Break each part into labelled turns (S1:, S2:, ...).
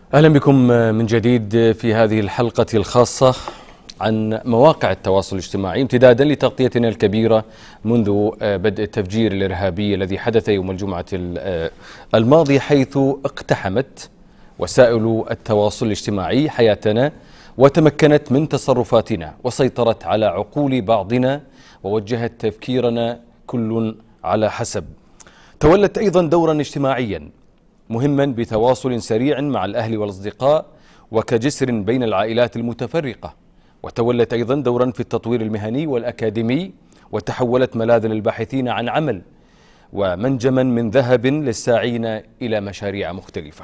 S1: أهلا بكم من جديد في هذه الحلقة الخاصة عن مواقع التواصل الاجتماعي امتدادا لتغطيتنا الكبيرة منذ بدء التفجير الإرهابي الذي حدث يوم الجمعة الماضي، حيث اقتحمت وسائل التواصل الاجتماعي حياتنا وتمكنت من تصرفاتنا وسيطرت على عقول بعضنا ووجهت تفكيرنا كل على حسب. تولت أيضا دورا اجتماعيا مهما بتواصل سريع مع الأهل والأصدقاء وكجسر بين العائلات المتفرقة، وتولت أيضا دورا في التطوير المهني والأكاديمي، وتحولت ملاذا للباحثين عن عمل ومنجما من ذهب للساعين إلى مشاريع مختلفة.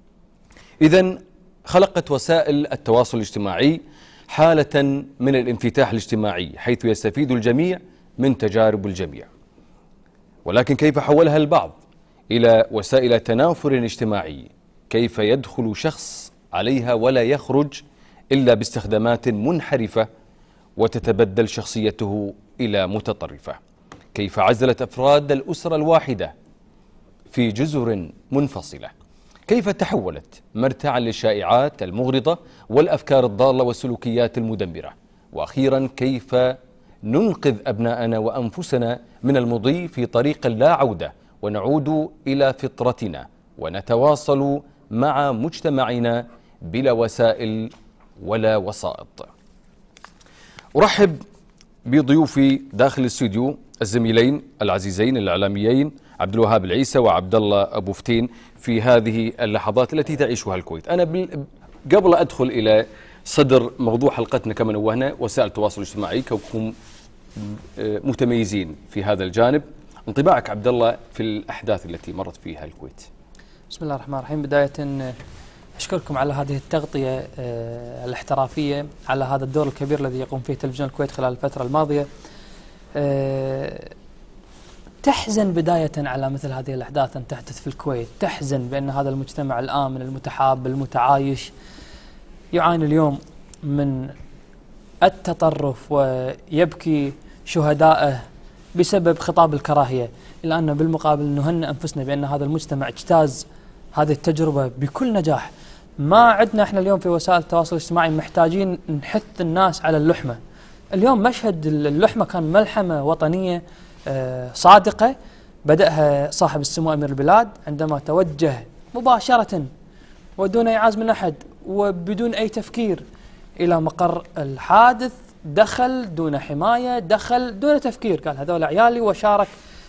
S1: إذن خلقت وسائل التواصل الاجتماعي حالة من الانفتاح الاجتماعي حيث يستفيد الجميع من تجارب الجميع، ولكن كيف حولها البعض إلى وسائل تنافر اجتماعي؟ كيف يدخل شخص عليها ولا يخرج إلا باستخدامات منحرفة وتتبدل شخصيته إلى متطرفة؟ كيف عزلت أفراد الأسرة الواحدة في جزر منفصلة؟ كيف تحولت مرتعا للشائعات المغرضة والأفكار الضالة والسلوكيات المدمرة؟ وأخيرا كيف ننقذ أبناءنا وأنفسنا من المضي في طريق لا عودة ونعود إلى فطرتنا ونتواصل مع مجتمعنا بلا وسائل ولا وسائط؟ أرحب بضيوفي داخل الاستوديو الزميلين العزيزين الإعلاميين عبد الوهاب العيسى وعبد الله أبو فتين في هذه اللحظات التي تعيشها الكويت. أنا قبل أدخل إلى صدر موضوع حلقتنا كما نوهنا وسائل التواصل الاجتماعي كونكم متميزين في هذا الجانب، انطباعك عبد الله في الأحداث التي مرت فيها الكويت؟
S2: بسم الله الرحمن الرحيم. بداية أشكركم على هذه التغطية الاحترافية على هذا الدور الكبير الذي يقوم فيه تلفزيون الكويت خلال الفترة الماضية. تحزن بداية على مثل هذه الأحداث أن تحدث في الكويت، تحزن بأن هذا المجتمع الآمن المتحاب المتعايش يعاني اليوم من التطرف ويبكي شهدائه بسبب خطاب الكراهية، إلا أن بالمقابل نهنئ أنفسنا بأن هذا المجتمع اجتاز هذه التجربة بكل نجاح. ما عندنا احنا اليوم في وسائل التواصل الاجتماعي محتاجين نحث الناس على اللحمة. اليوم مشهد اللحمة كان ملحمة وطنية صادقة بدأها صاحب السمو أمير البلاد عندما توجه مباشرة ودون إعاز من أحد وبدون أي تفكير إلى مقر الحادث، دخل دون حماية، دخل دون تفكير، قال هذول عيالي، وشارك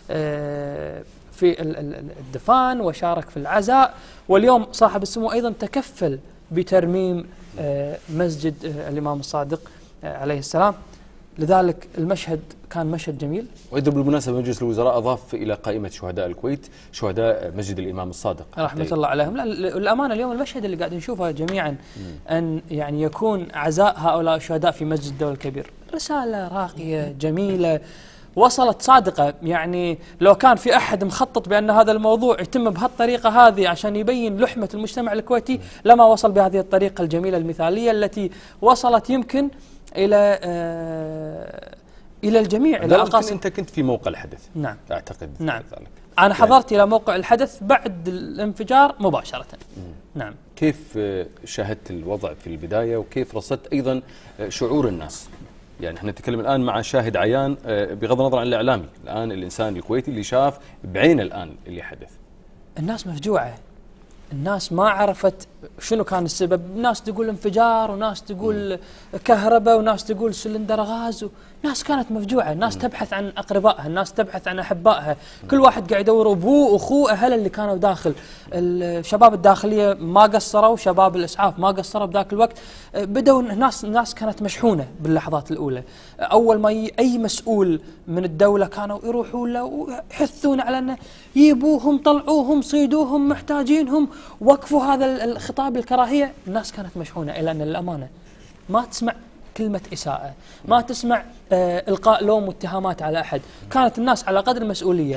S2: في الدفان وشارك في العزاء. واليوم صاحب السمو أيضا تكفل بترميم مسجد الإمام الصادق عليه السلام. لذلك المشهد كان مشهد جميل.
S1: وإذا بالمناسبة مجلس الوزراء أضاف إلى قائمة شهداء الكويت شهداء مسجد الإمام الصادق
S2: رحمة الله عليهم. لا الأمانة اليوم المشهد اللي قاعدين نشوفه جميعا أن يعني يكون عزاء هؤلاء الشهداء في مسجد الدولة الكبير رسالة راقية جميلة وصلت صادقة. يعني لو كان في أحد مخطط بأن هذا الموضوع يتم بهالطريقة هذه عشان يبين لحمة المجتمع الكويتي لما وصل بهذه الطريقة الجميلة المثالية التي وصلت يمكن إلى الجميع، إلى أقاصي.
S1: أنت كنت في موقع الحدث.
S2: نعم
S1: أعتقد.
S2: نعم ذلك. أنا حضرت إلى موقع الحدث بعد الانفجار مباشرة. نعم.
S1: كيف شاهدت الوضع في البداية وكيف رصدت أيضا شعور الناس؟ يعني احنا نتكلم الآن مع شاهد عيان بغض النظر عن الإعلامي، الآن الإنسان الكويتي اللي شاف بعينه الآن اللي حدث.
S2: الناس مفجوعة، الناس ما عرفت شنو كان السبب. ناس تقول انفجار وناس تقول كهرباء وناس تقول سلندر غاز، ناس كانت مفجوعة، الناس تبحث عن أقربائها، الناس تبحث عن أحبائها، كل واحد قاعد يدور أبوه أخوه أهله اللي كانوا داخل. الشباب الداخلية ما قصروا، شباب الإسعاف ما قصروا بذاك الوقت. بدأوا الناس كانت مشحونة باللحظات الأولى. أول ما أي مسؤول من الدولة كانوا يروحوا له ويحثون على أنه يجيبوهم طلعوهم صيدوهم محتاجينهم وقفوا هذا الخطاب الكراهية. الناس كانت مشحونة، إلى أن الأمانة ما تسمع كلمة إساءة، ما تسمع إلقاء لوم واتهامات على أحد. كانت الناس على قدر المسؤولية.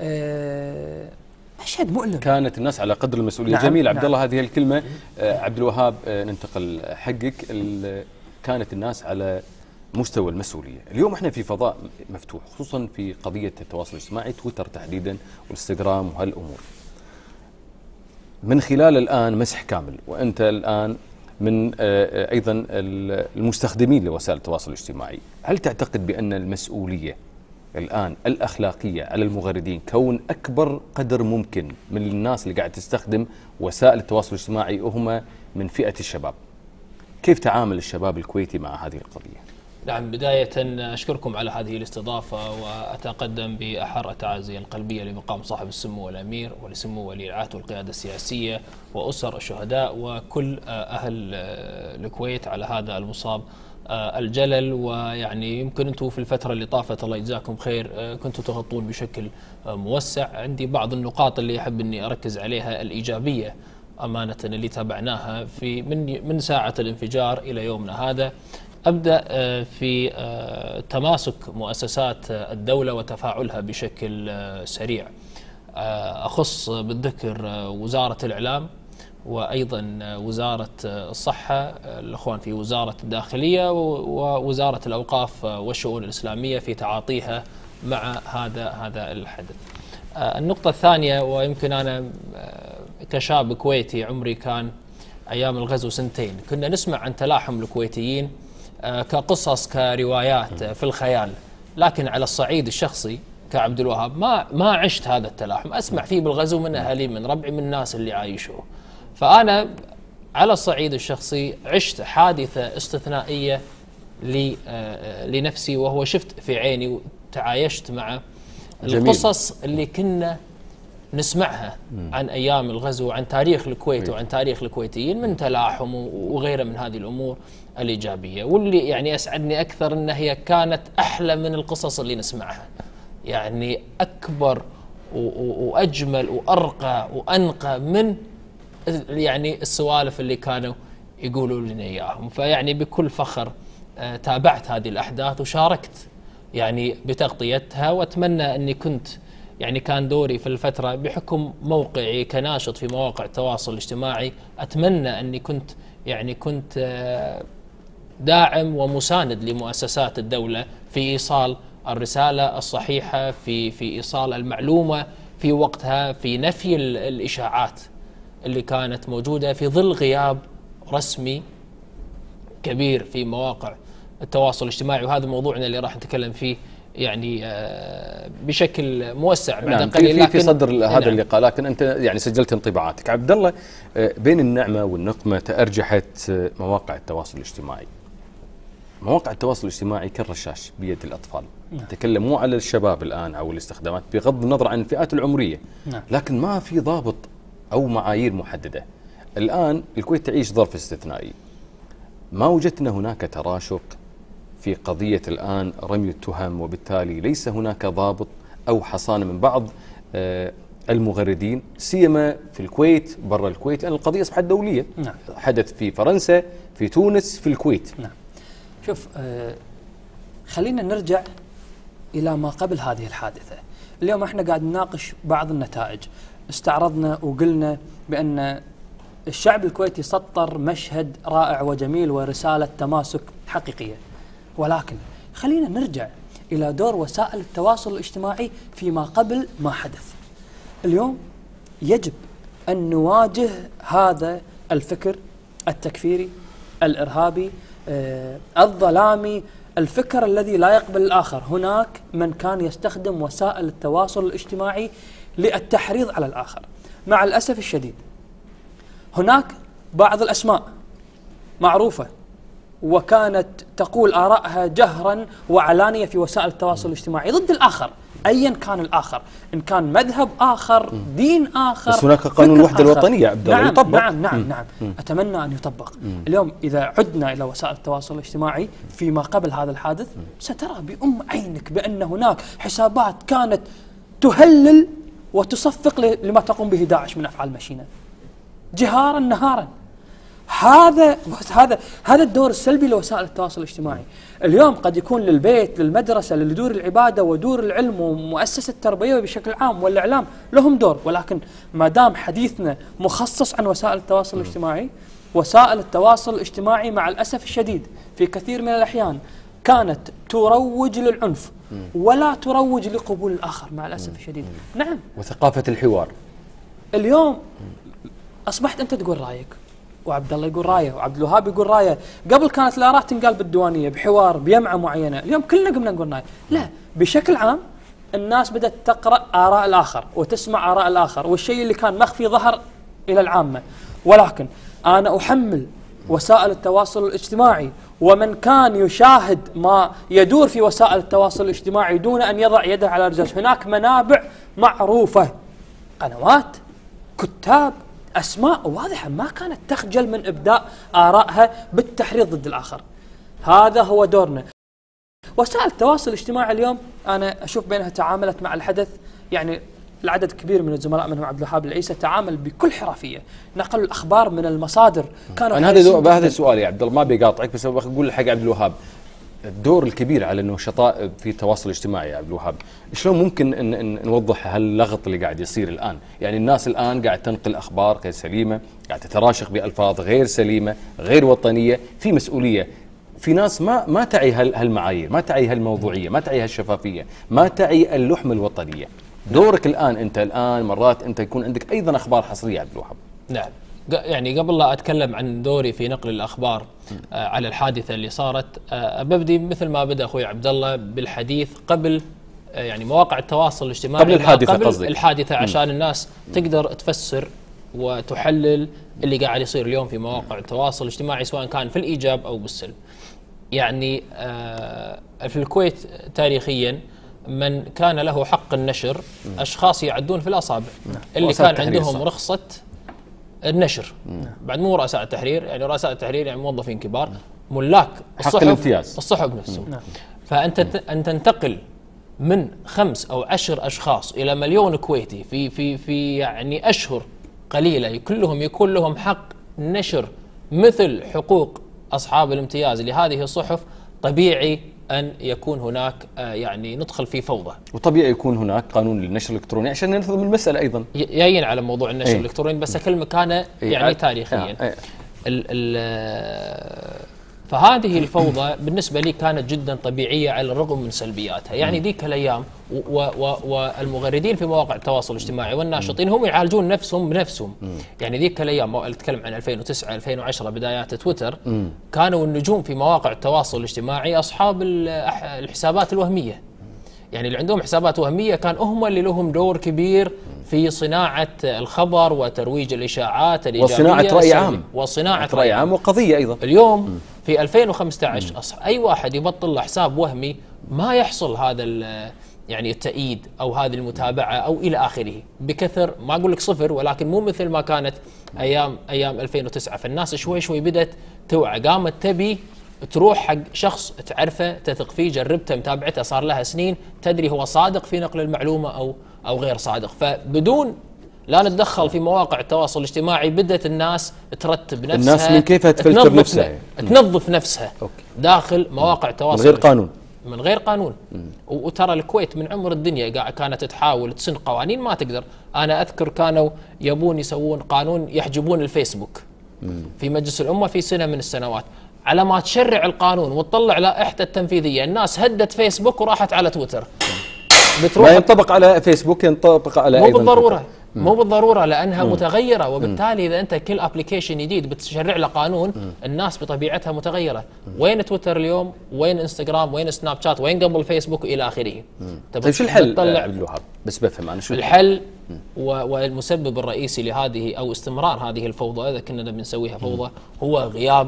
S2: مشهد مؤلم.
S1: كانت الناس على قدر المسؤولية.
S2: نعم.
S1: جميل عبد
S2: نعم.
S1: الله هذه الكلمة. عبد الوهاب ننتقل حقك. كانت الناس على مستوى المسؤولية. اليوم احنا في فضاء مفتوح خصوصا في قضية التواصل الاجتماعي، تويتر تحديدا والانستغرام وهالأمور. من خلال الآن مسح كامل، وأنت الآن من أيضا المستخدمين لوسائل التواصل الاجتماعي، هل تعتقد بأن المسؤولية الآن الأخلاقية على المغردين كون أكبر قدر ممكن من الناس اللي قاعد تستخدم وسائل التواصل الاجتماعي وهم من فئة الشباب؟ كيف تعامل الشباب الكويتي مع هذه القضية؟
S3: نعم، بداية أشكركم على هذه الاستضافة، وأتقدم بأحر التعازي القلبية لمقام صاحب السمو والأمير ولسمو ولي العهد والقيادة السياسية وأسر الشهداء وكل أهل الكويت على هذا المصاب الجلل. ويعني يمكن أنتم في الفترة اللي طافت الله يجزاكم خير كنتوا تغطون بشكل موسع. عندي بعض النقاط اللي أحب أني أركز عليها الإيجابية أمانة اللي تابعناها في من ساعة الانفجار إلى يومنا هذا. أبدأ في تماسك مؤسسات الدولة وتفاعلها بشكل سريع. أخص بالذكر وزارة الإعلام وأيضا وزارة الصحة، الأخوان في وزارة الداخلية ووزارة الأوقاف والشؤون الإسلامية في تعاطيها مع هذا الحدث. النقطة الثانية، ويمكن أنا كشاب كويتي عمري كان أيام الغزو 2 كنا نسمع عن تلاحم الكويتيين كقصص كروايات في الخيال، لكن على الصعيد الشخصي كعبد الوهاب ما عشت هذا التلاحم، أسمع فيه بالغزو من أهلي من ربعي من الناس اللي عايشوه. فأنا على الصعيد الشخصي عشت حادثة استثنائية لنفسي، وهو شفت في عيني وتعايشت مع القصص اللي كنا نسمعها عن أيام الغزو وعن تاريخ الكويت وعن تاريخ الكويتيين من تلاحم وغيره من هذه الأمور الإيجابية. واللي يعني أسعدني أكثر أن هي كانت أحلى من القصص اللي نسمعها، يعني أكبر وأجمل وأرقى وأنقى من يعني السوالف اللي كانوا يقولوا لنا إياهم. فيعني بكل فخر تابعت هذه الأحداث وشاركت يعني بتغطيتها، وأتمنى أني كنت يعني كان دوري في الفترة بحكم موقعي كناشط في مواقع التواصل الاجتماعي، أتمنى أني كنت داعم ومساند لمؤسسات الدولة في إيصال الرسالة الصحيحة، في إيصال المعلومة في وقتها، في نفي الإشاعات اللي كانت موجودة في ظل غياب رسمي كبير في مواقع التواصل الاجتماعي. وهذا موضوعنا اللي راح نتكلم فيه يعني بشكل موسع بعد قليل
S1: في صدر هذا اللقاء. لكن أنت يعني سجلت انطباعاتك. عبد الله، بين النعمة والنقمة تأرجحت مواقع التواصل الاجتماعي. مواقع التواصل الاجتماعي كالرشاش بيد الأطفال. نتكلم مو على الشباب الآن أو الاستخدامات بغض النظر عن الفئات العمرية، لكن ما في ضابط أو معايير محددة. الآن الكويت تعيش ظرف استثنائي، ما وجدنا هناك تراشق في قضية الآن رمي التهم، وبالتالي ليس هناك ضابط أو حصانة من بعض المغردين، سيما في الكويت برا الكويت، لأن القضية أصبحت دولية. حدث في فرنسا، في تونس، في الكويت.
S2: شوف، خلينا نرجع إلى ما قبل هذه الحادثة. اليوم احنا قاعد نناقش بعض النتائج. استعرضنا وقلنا بأن الشعب الكويتي سطر مشهد رائع وجميل ورسالة تماسك حقيقية، ولكن خلينا نرجع إلى دور وسائل التواصل الاجتماعي فيما قبل ما حدث. اليوم يجب أن نواجه هذا الفكر التكفيري الإرهابي الظلامي، الفكر الذي لا يقبل الآخر. هناك من كان يستخدم وسائل التواصل الاجتماعي للتحريض على الآخر. مع الأسف الشديد هناك بعض الأسماء معروفة وكانت تقول آرائها جهرا وعلانية في وسائل التواصل الاجتماعي ضد الآخر، أيا كان الآخر، إن كان مذهب آخر، دين آخر.
S1: بس هناك قانون الوحدة الوطنية عبد الله يطبق.
S2: نعم. أتمنى أن يطبق. اليوم إذا عدنا إلى وسائل التواصل الاجتماعي فيما قبل هذا الحادث، سترى بأم عينك بأن هناك حسابات كانت تهلل وتصفق لما تقوم به داعش من أفعال مشينة جهارا نهارا. هذا الدور السلبي لوسائل التواصل الاجتماعي. اليوم قد يكون للبيت، للمدرسة، لدور العبادة ودور العلم ومؤسسة التربية بشكل عام والإعلام لهم دور، ولكن ما دام حديثنا مخصص عن وسائل التواصل الاجتماعي، وسائل التواصل الاجتماعي مع الأسف الشديد في كثير من الأحيان كانت تروج للعنف ولا تروج لقبول الآخر مع الأسف الشديد. نعم.
S1: وثقافة الحوار.
S2: اليوم اصبحت انت تقول رايك، وعبد الله يقول رايه، وعبد الوهاب يقول رايه. قبل كانت الاراء تنقال بالديوانيه بحوار بيمعه معينه، اليوم كلنا قمنا نقول رايه. لا، بشكل عام الناس بدات تقرا اراء الاخر وتسمع اراء الاخر، والشيء اللي كان مخفي ظهر الى العامه. ولكن انا احمل وسائل التواصل الاجتماعي ومن كان يشاهد ما يدور في وسائل التواصل الاجتماعي دون ان يضع يده على رجاج. هناك منابع معروفه، قنوات، كتاب، أسماء واضحة ما كانت تخجل من إبداء آرائها بالتحريض ضد الآخر. هذا هو دورنا. وسائل التواصل الاجتماعي اليوم أنا أشوف بأنها تعاملت مع الحدث، يعني العدد كبير من الزملاء منهم عبد الوهاب العيسى تعامل بكل حرفية، نقل الأخبار من المصادر. كانوا
S1: أنا هذا السؤال يا عبد الله، ما بيقاطعك بس أقول الحق عبد الوهاب، الدور الكبير على النشطاء في التواصل الاجتماعي يا عبد الوهاب، شلون ممكن إن نوضح هاللغط اللي قاعد يصير الآن؟ يعني الناس الآن قاعد تنقل أخبار غير سليمة، قاعد تتراشق بألفاظ غير سليمة، غير وطنية، في مسؤولية. في ناس ما تعي هالمعايير، ما تعي هالموضوعية، ما تعي هالشفافية، ما تعي اللحمة الوطنية. دورك الآن، أنت الآن مرات أنت يكون عندك أيضا أخبار حصرية عبد الوهاب.
S3: نعم، يعني قبل لا أتكلم عن دوري في نقل الأخبار على الحادثة اللي صارت، ببدي مثل ما بدأ أخوي عبد الله بالحديث قبل يعني مواقع التواصل الاجتماعي
S1: قبل الحادثة،
S3: قبل الحادثة عشان الناس تقدر تفسر وتحلل اللي قاعد يصير اليوم في مواقع التواصل الاجتماعي سواء كان في الإيجاب أو بالسلب. يعني في الكويت تاريخيا من كان له حق النشر أشخاص يعدون في الأصابع اللي كان عندهم رخصة النشر، بعد مو رؤساء التحرير، يعني رؤساء التحرير يعني موظفين كبار، ملاك الصحف نفسهم. فأنت أن تنتقل من 5 أو 10 أشخاص إلى مليون كويتي في يعني أشهر قليلة كلهم يكون لهم حق نشر مثل حقوق أصحاب الامتياز لهذه الصحف، طبيعي أن يكون هناك يعني ندخل في فوضى،
S1: وطبيعي يكون هناك قانون للنشر الإلكتروني عشان ننظم المسألة أيضا.
S3: جايين على موضوع النشر الإلكتروني، بس أكلمك كان يعني تاريخيا. فهذه الفوضى بالنسبة لي كانت جدا طبيعية على الرغم من سلبياتها. يعني ذيك الأيام والمغردين في مواقع التواصل الاجتماعي والناشطين هم يعالجون نفسهم بنفسهم. يعني ذيك الأيام أتكلم عن 2009 2010 بدايات تويتر، كانوا النجوم في مواقع التواصل الاجتماعي أصحاب الحسابات الوهمية. يعني اللي عندهم حسابات وهمية كان هم اللي لهم دور كبير في صناعة الخبر وترويج الإشاعات الإيجابية
S1: وصناعة رأي عام،
S3: وصناعة رأي عام
S1: وقضية أيضا.
S3: اليوم في 2015 أي واحد يبطل له حساب وهمي ما يحصل هذا يعني التأييد أو هذه المتابعة أو إلى آخره بكثر، ما أقول لك صفر، ولكن مو مثل ما كانت أيام 2009. فالناس شوي شوي بدأت توعى، قامت تبي تروح حق شخص تعرفه تثق فيه، جربته متابعته صار لها سنين، تدري هو صادق في نقل المعلومة أو غير صادق. فبدون لا نتدخل في مواقع التواصل الاجتماعي بدأت الناس ترتب نفسها،
S1: الناس من كيف تفلتر نفسها،
S3: تنظف نفسها داخل مواقع التواصل من غير قانون. وترى الكويت من عمر الدنيا كانت تحاول تسن قوانين ما تقدر. أنا أذكر كانوا يبون يسوون قانون يحجبون الفيسبوك في مجلس الأمة في سنة من السنوات، على ما تشرع القانون وتطلع لائحته التنفيذية الناس هدت فيسبوك وراحت على تويتر.
S1: ما ينطبق على فيسبوك ينطبق على
S3: مو بالضرورة مو بالضرورة لأنها متغيرة، وبالتالي إذا أنت كل أبليكيشن جديد بتشرع له قانون الناس بطبيعتها متغيرة. وين تويتر اليوم؟ وين انستغرام؟ وين سناب شات؟ وين قبل فيسبوك إلى آخره؟
S1: طيب شو الحل عبد الوهاب؟ بس بفهم أنا شو
S3: الحل. والمسبب الرئيسي لهذه أو استمرار هذه الفوضى إذا كنا بنسويها فوضى هو غياب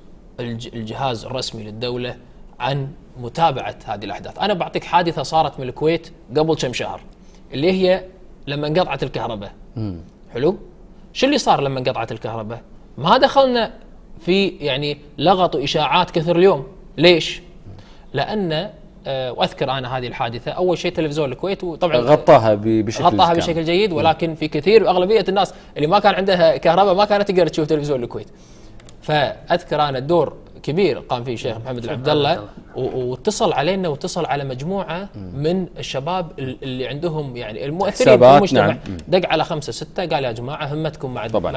S3: الجهاز الرسمي للدولة عن متابعة هذه الأحداث. أنا بعطيك حادثة صارت من الكويت قبل كم شهر، اللي هي لما انقطعت الكهرباء. حلو؟ شو اللي صار لما انقطعت الكهرباء؟ ما دخلنا في يعني لغط وإشاعات كثر اليوم. ليش؟ لأن وأذكر أنا هذه الحادثة أول شيء تلفزيون الكويت، وطبعا غطاها بشكل جيد، ولكن في كثير وأغلبية الناس اللي ما كان عندها كهرباء ما كانت تقدر تشوف تلفزيون الكويت. فأذكر أنا الدور كبير قام فيه الشيخ محمد العبد الله، واتصل علينا واتصل على مجموعة من الشباب اللي عندهم يعني المؤثرين في المجتمع. نعم. دق على 5 6 قال يا جماعة همتكم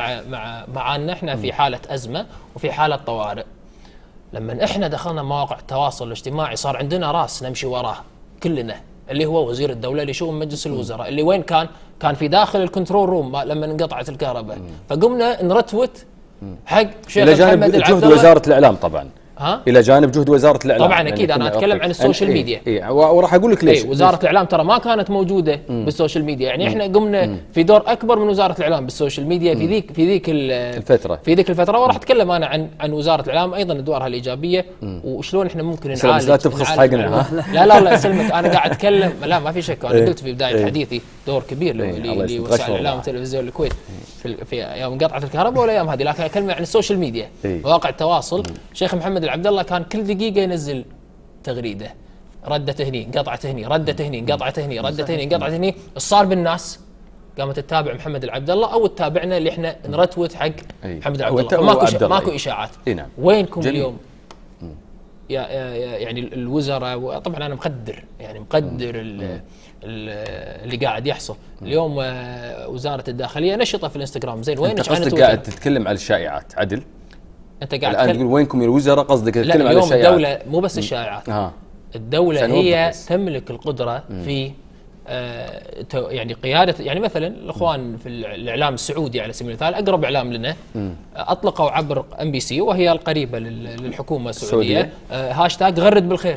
S3: معنا احنا في حالة أزمة وفي حالة طوارئ. لما احنا دخلنا مواقع التواصل الاجتماعي صار عندنا راس نمشي وراه كلنا، اللي هو وزير الدوله لشؤون مجلس الوزراء، اللي وين كان في داخل الكنترول روم لما انقطعت الكهرباء. فقمنا نرتوت حق شيخ محمد
S1: جهد وزاره الاعلام طبعا،
S3: الى
S1: جانب جهد وزاره الاعلام
S3: طبعا اكيد. انا اتكلم عن السوشيال ميديا.
S1: وراح اقول لك ليش.
S3: وزاره الاعلام ترى ما كانت موجوده بالسوشيال ميديا، يعني احنا قمنا في دور اكبر من وزاره الاعلام بالسوشيال ميديا في ذيك الفتره. وراح اتكلم انا عن وزاره الاعلام ايضا ادوارها الايجابيه وشلون احنا ممكن نعالج.
S1: لا تبخص حقنا.
S3: لا يسلمك، انا قاعد اتكلم. لا ما في شك، انا قلت في بدايه حديثي دور كبير لوسائل الاعلام وتلفزيون الكويت في يوم قطعه الكهرباء والايام هذه، لكن اتكلم عن السوشيال ميديا، مواقع التواصل. شيخ محمد العبد الله كان كل دقيقه ينزل تغريده، ردته هني، قطعته هني، ردته هني، قطعته هني، ردته هني، قطعته هني. صار بالناس قامت تتابع محمد العبد الله او تتابعنا اللي احنا نرتوت حق محمد العبد الله. ماكو اشاعات. وينكم اليوم يعني الوزراء؟ طبعا انا مقدر اللي قاعد يحصل اليوم. وزاره الداخليه نشطه في الانستغرام، زين وين
S1: انت قصدك قاعد تتكلم على الشائعات عدل؟
S3: انت قاعد
S1: الان تقول وينكم يا الوزراء، قصدك تتكلم على الشائعات؟
S3: الدوله مو بس الشائعات. الدوله هي تملك القدره في يعني قياده. يعني مثلا الاخوان في الاعلام السعودي على سبيل المثال، اقرب اعلام لنا، اطلقوا عبر MBC وهي القريبه للحكومه السعوديه هاشتاج غرد بالخير.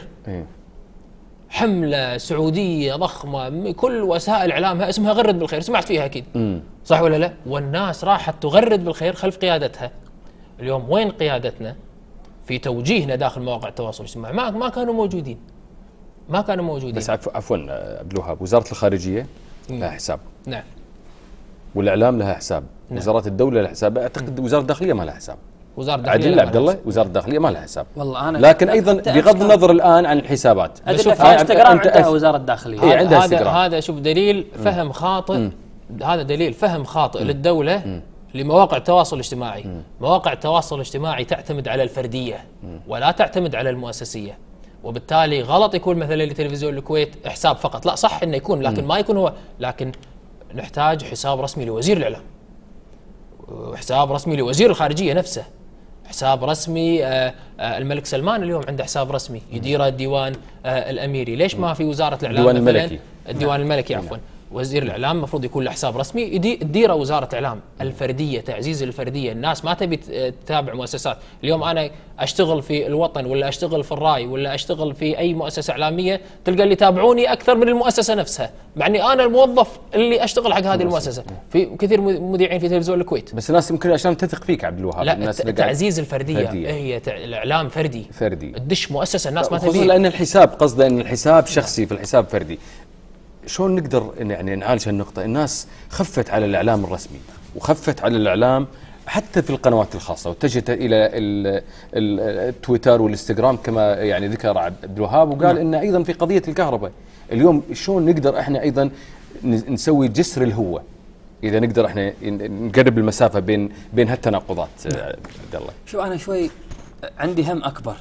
S3: حمله سعوديه ضخمه، كل وسائل اعلامها اسمها غرد بالخير، سمعت فيها اكيد. صح ولا لا؟ والناس راحت تغرد بالخير خلف قيادتها. اليوم وين قيادتنا في توجيهنا داخل مواقع التواصل الاجتماعي؟ ما كانوا موجودين. بس
S1: عفوا عبد الوهاب، وزاره الخارجيه لها حساب.
S3: نعم.
S1: والاعلام لها حساب. نعم. وزارات الدوله لها حساب. اعتقد وزاره الداخليه ما لها حساب.
S3: وزاره الداخليه
S1: عدل عبد الله، وزاره الداخليه ما لها حساب.
S2: والله انا
S1: لكن ايضا بغض النظر الان عن الحسابات،
S2: ادري في انستغرام عندها وزاره الداخليه.
S1: عندها انستغرام.
S3: هذا شوف دليل فهم خاطئ. هذا دليل فهم خاطئ للدوله لمواقع التواصل الاجتماعي. مواقع التواصل الاجتماعي تعتمد على الفرديه ولا تعتمد على المؤسسيه، وبالتالي غلط يكون مثلا لتلفزيون الكويت حساب فقط. لا، صح انه يكون، لكن ما يكون هو. لكن نحتاج حساب رسمي لوزير الاعلام، وحساب رسمي لوزير الخارجيه نفسه، حساب رسمي. الملك سلمان اليوم عنده حساب رسمي يديره الديوان الاميري. ليش ما في وزاره الاعلام؟ الديوان الملكي عفوا. وزير الاعلام المفروض يكون له حساب رسمي تديره وزاره الاعلام. الفرديه، تعزيز الفرديه. الناس ما تبي تتابع مؤسسات. اليوم انا اشتغل في الوطن ولا اشتغل في الراي ولا اشتغل في اي مؤسسه اعلاميه، تلقى اللي يتابعوني اكثر من المؤسسه نفسها، مع اني انا الموظف اللي اشتغل حق هذه المؤسسه. في كثير مذيعين في تلفزيون الكويت.
S1: بس الناس يمكن عشان تثق فيك عبد الوهاب.
S3: لا، تعزيز الفرديه. هي الاعلام فردي. تدش مؤسسه الناس ما تبي،
S1: لان الحساب قصده ان الحساب شخصي، في الحساب فردي. شلون نقدر يعني نعالج هالنقطة؟ الناس خفت على الإعلام الرسمي وخفت على الإعلام حتى في القنوات الخاصة، واتجهت إلى التويتر والإنستغرام كما يعني ذكر عبد الوهاب، وقال إن أيضا في قضية الكهرباء اليوم شلون نقدر إحنا أيضا نسوي جسر الهوة، إذا نقدر إحنا نقرب المسافة بين هالتناقضات. عبد الله،
S2: شو أنا شوي عندي هم أكبر.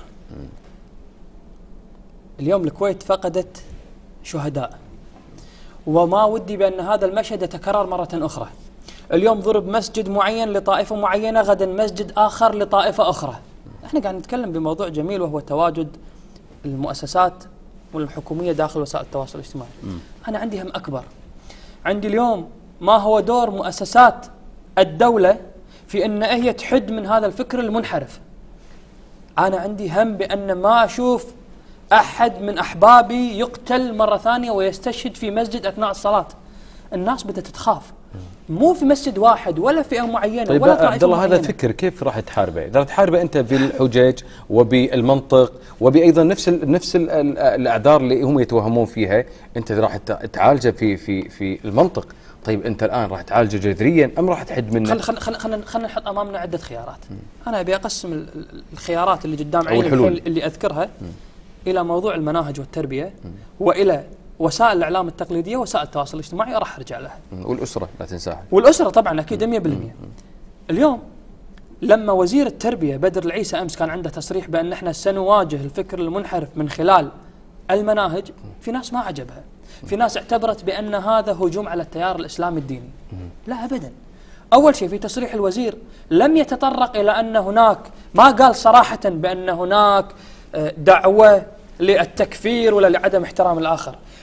S2: اليوم الكويت فقدت شهداء، وما ودي بأن هذا المشهد يتكرر مرة أخرى. اليوم ضرب مسجد معين لطائفة معينة، غدا مسجد آخر لطائفة أخرى. احنا قاعد نتكلم بموضوع جميل وهو تواجد المؤسسات والحكومية داخل وسائل التواصل الاجتماعي. أنا عندي هم أكبر. عندي اليوم ما هو دور مؤسسات الدولة في أن هي تحد من هذا الفكر المنحرف. أنا عندي هم بأن ما أشوف أحد من أحبابي يقتل مرة ثانية ويستشهد في مسجد أثناء الصلاة. الناس بدأت تخاف، مو في مسجد واحد ولا فئة معينة.
S1: طيب
S2: ولا
S1: عبد الله، هذا فكر كيف راح تحاربه؟ إذا تحاربه أنت في الحجج وبالمنطق وبأيضا نفس الأعذار اللي هم يتوهمون فيها، أنت راح تعالجه في المنطق. طيب أنت الآن راح تعالجه جذريا أم راح تحد منه؟
S2: خلينا نحط أمامنا عدة خيارات. أنا أبي أقسم الخيارات اللي قدام عيني اللي أذكرها إلى موضوع المناهج والتربية، وإلى وسائل الإعلام التقليدية وسائل التواصل الاجتماعي، راح أرجع لها.
S1: والأسرة لا تنساها.
S2: والأسرة طبعا أكيد 100%. اليوم لما وزير التربية بدر العيسى أمس كان عنده تصريح بأن احنا سنواجه الفكر المنحرف من خلال المناهج، في ناس ما عجبها، في ناس اعتبرت بأن هذا هجوم على التيار الإسلامي الديني. لا أبدا. أول شيء في تصريح الوزير لم يتطرق إلى أن هناك، ما قال صراحة بأن هناك دعوة للتكفير ولا لعدم احترام الآخر،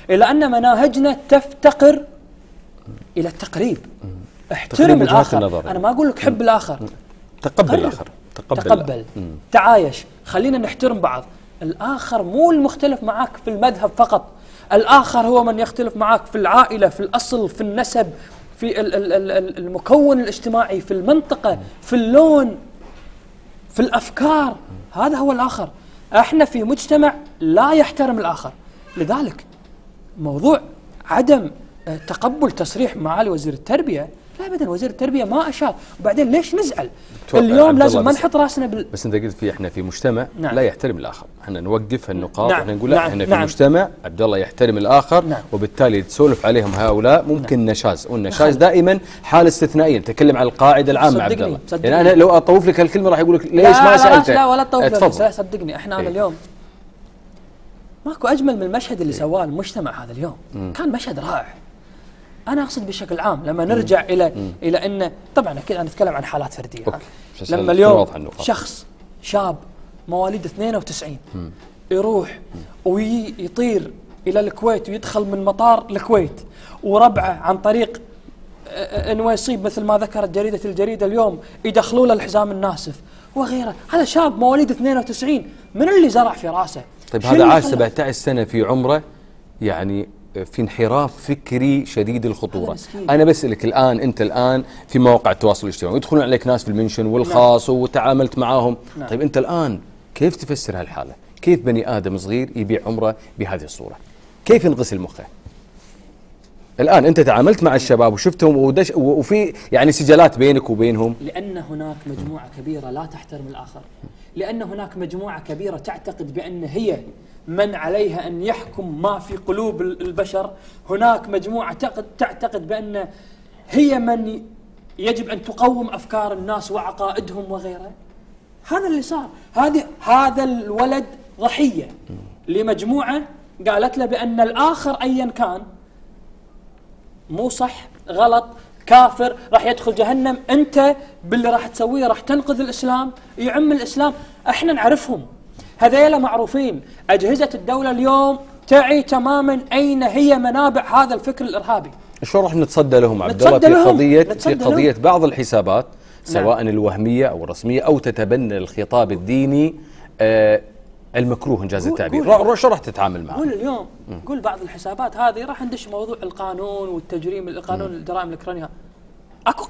S2: إلى أن مناهجنا تفتقر إلى التقريب. احترم الآخر. أنا ما أقول لك حب الآخر،
S1: تقبل الآخر،
S2: تقبل تعايش، خلينا نحترم بعض. الآخر مو المختلف معك في المذهب فقط، الآخر هو من يختلف معك في العائلة، في الأصل، في النسب، في المكون الاجتماعي، في المنطقة، في اللون، في الأفكار. هذا هو الآخر. احنا في مجتمع لا يحترم الآخر. لذلك موضوع عدم تقبل تصريح معالي وزير التربية، لا ابدا، وزير التربية ما أشار. وبعدين ليش نزعل؟ اليوم لازم ما نحط راسنا
S1: بس انت قلت احنا في مجتمع لا يحترم الآخر، احنا نوقف النقاط، احنا نقول احنا في مجتمع عبد الله يحترم الآخر، وبالتالي تسولف عليهم هؤلاء ممكن نشاز، والنشاز دائما حالة استثنائية. نتكلم على القاعدة العامة عبد الله، يعني انا لو اطوف لك الكلمة راح يقول لك ليش ما سألت؟
S2: لا ولا تطوف، صدقني احنا هذا اليوم ماكو اجمل من المشهد اللي سواه المجتمع هذا اليوم. كان مشهد رائع. انا اقصد بشكل عام لما نرجع الى ان طبعا اكيد انا اتكلم عن حالات فرديه. لما اليوم شخص شاب مواليد 92 يروح ويطير الى الكويت ويدخل من مطار الكويت، وربعه عن طريق انه يصيب مثل ما ذكرت الجريده اليوم يدخلوا له الحزام الناسف وغيره. هذا شاب مواليد 92، من اللي زرع في راسه؟
S1: طيب هذا عاش 17 سنة في عمره، يعني في انحراف فكري شديد الخطورة. أنا بسألك الآن، أنت الآن في مواقع التواصل الاجتماعي يدخلون عليك ناس في المنشن والخاص وتعاملت معاهم. طيب أنت الآن كيف تفسر هالحالة؟ كيف بني آدم صغير يبيع عمره بهذه الصورة؟ كيف ينغسل مخه؟ الآن أنت تعاملت مع الشباب وشفتهم وفي يعني سجلات بينك وبينهم.
S2: لأن هناك مجموعة كبيرة لا تحترم الآخر، لأن هناك مجموعة كبيرة تعتقد بأن هي من عليها أن يحكم ما في قلوب البشر. هناك مجموعة تعتقد بأن هي من يجب أن تقوم أفكار الناس وعقائدهم وغيرها. هذا اللي صار. هذا الولد ضحية لمجموعة قالت له بأن الآخر أيا كان مو صح، غلط، كافر، راح يدخل جهنم. أنت باللي راح تسويه راح تنقذ الإسلام، يعم الإسلام. احنا نعرفهم، هذيلا معروفين. أجهزة الدولة اليوم تعي تماما أين هي منابع هذا الفكر الإرهابي.
S1: شو راح نتصدى لهم عبد الله في قضية بعض الحسابات سواء الوهمية أو الرسمية أو تتبنى الخطاب الديني المكروه إنجاز التعبير؟ شو راح تتعامل معه؟
S2: قول اليوم، قول بعض الحسابات هذه راح ندش موضوع القانون والتجريم، القانون الجرائم الإلكترونية. اكو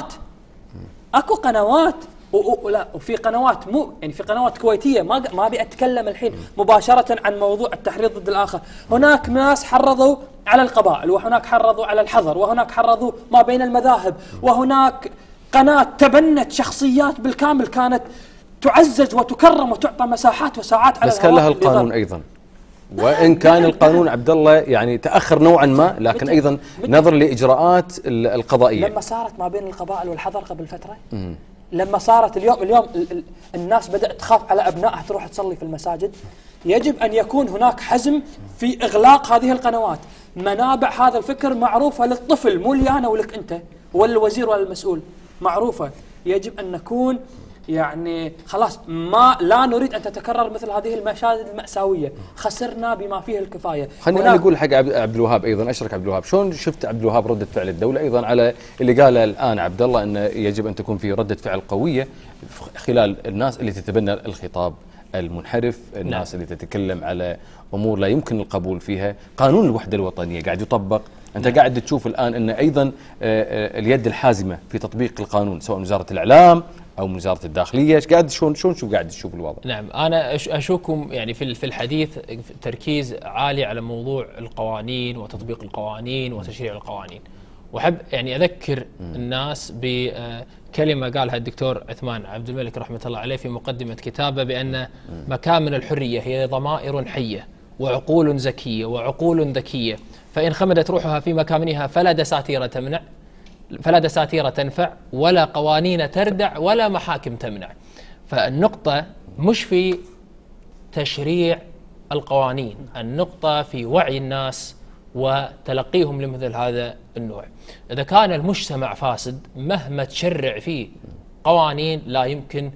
S2: قنوات لا، وفي قنوات مو يعني في قنوات كويتية ما ابي اتكلم الحين مباشرة عن موضوع التحريض ضد الآخر. هناك ناس حرضوا على القبائل، وهناك حرضوا على الحظر، وهناك حرضوا ما بين المذاهب، وهناك قناة تبنت شخصيات بالكامل كانت تعزز وتكرم وتعطى مساحات وساعات على
S1: بس كان لها القانون أيضا، وإن كان القانون عبد الله يعني تأخر نوعا ما، لكن أيضا نظر لإجراءات القضائية.
S2: لما صارت ما بين القبائل والحظر قبل فترة، لما صارت اليوم الناس بدأت تخاف على أبنائها تروح تصلي في المساجد. يجب أن يكون هناك حزم في إغلاق هذه القنوات. منابع هذا الفكر معروفة للطفل، مو لي أنا ولك أنت ولا الوزير ولا المسؤول، معروفة. يجب أن نكون يعني خلاص لا نريد أن تتكرر مثل هذه المشاهد المأساوية. خسرنا بما فيه الكفاية.
S1: خلينا نقول حق عبد الوهاب أيضا، أشرك عبد الوهاب، شلون شفت عبد الوهاب ردة فعل الدولة أيضا على اللي قاله الآن عبد الله أن يجب أن تكون في ردة فعل قوية خلال الناس اللي تتبنى الخطاب المنحرف، الناس اللي تتكلم على أمور لا يمكن القبول فيها. قانون الوحدة الوطنية قاعد يطبق، أنت قاعد تشوف الآن أن أيضا اليد الحازمة في تطبيق القانون سواء وزارة الإعلام أو من وزارة الداخلية. قاعد شو قاعد تشوف الوضع؟
S3: نعم، أنا أشوفكم يعني في الحديث تركيز عالي على موضوع القوانين وتطبيق القوانين وتشريع القوانين، وأحب يعني أذكر الناس بكلمة قالها الدكتور عثمان عبد الملك رحمة الله عليه في مقدمة كتابه، بأن مكامن الحرية هي ضمائر حية وعقول زكية وعقول ذكية، فإن خمدت روحها في مكامنها فلا دساتير تنفع ولا قوانين تردع ولا محاكم تمنع. فالنقطة مش في تشريع القوانين، النقطة في وعي الناس وتلقيهم لمثل هذا النوع. إذا كان المجتمع فاسد مهما تشرع فيه قوانين لا يمكن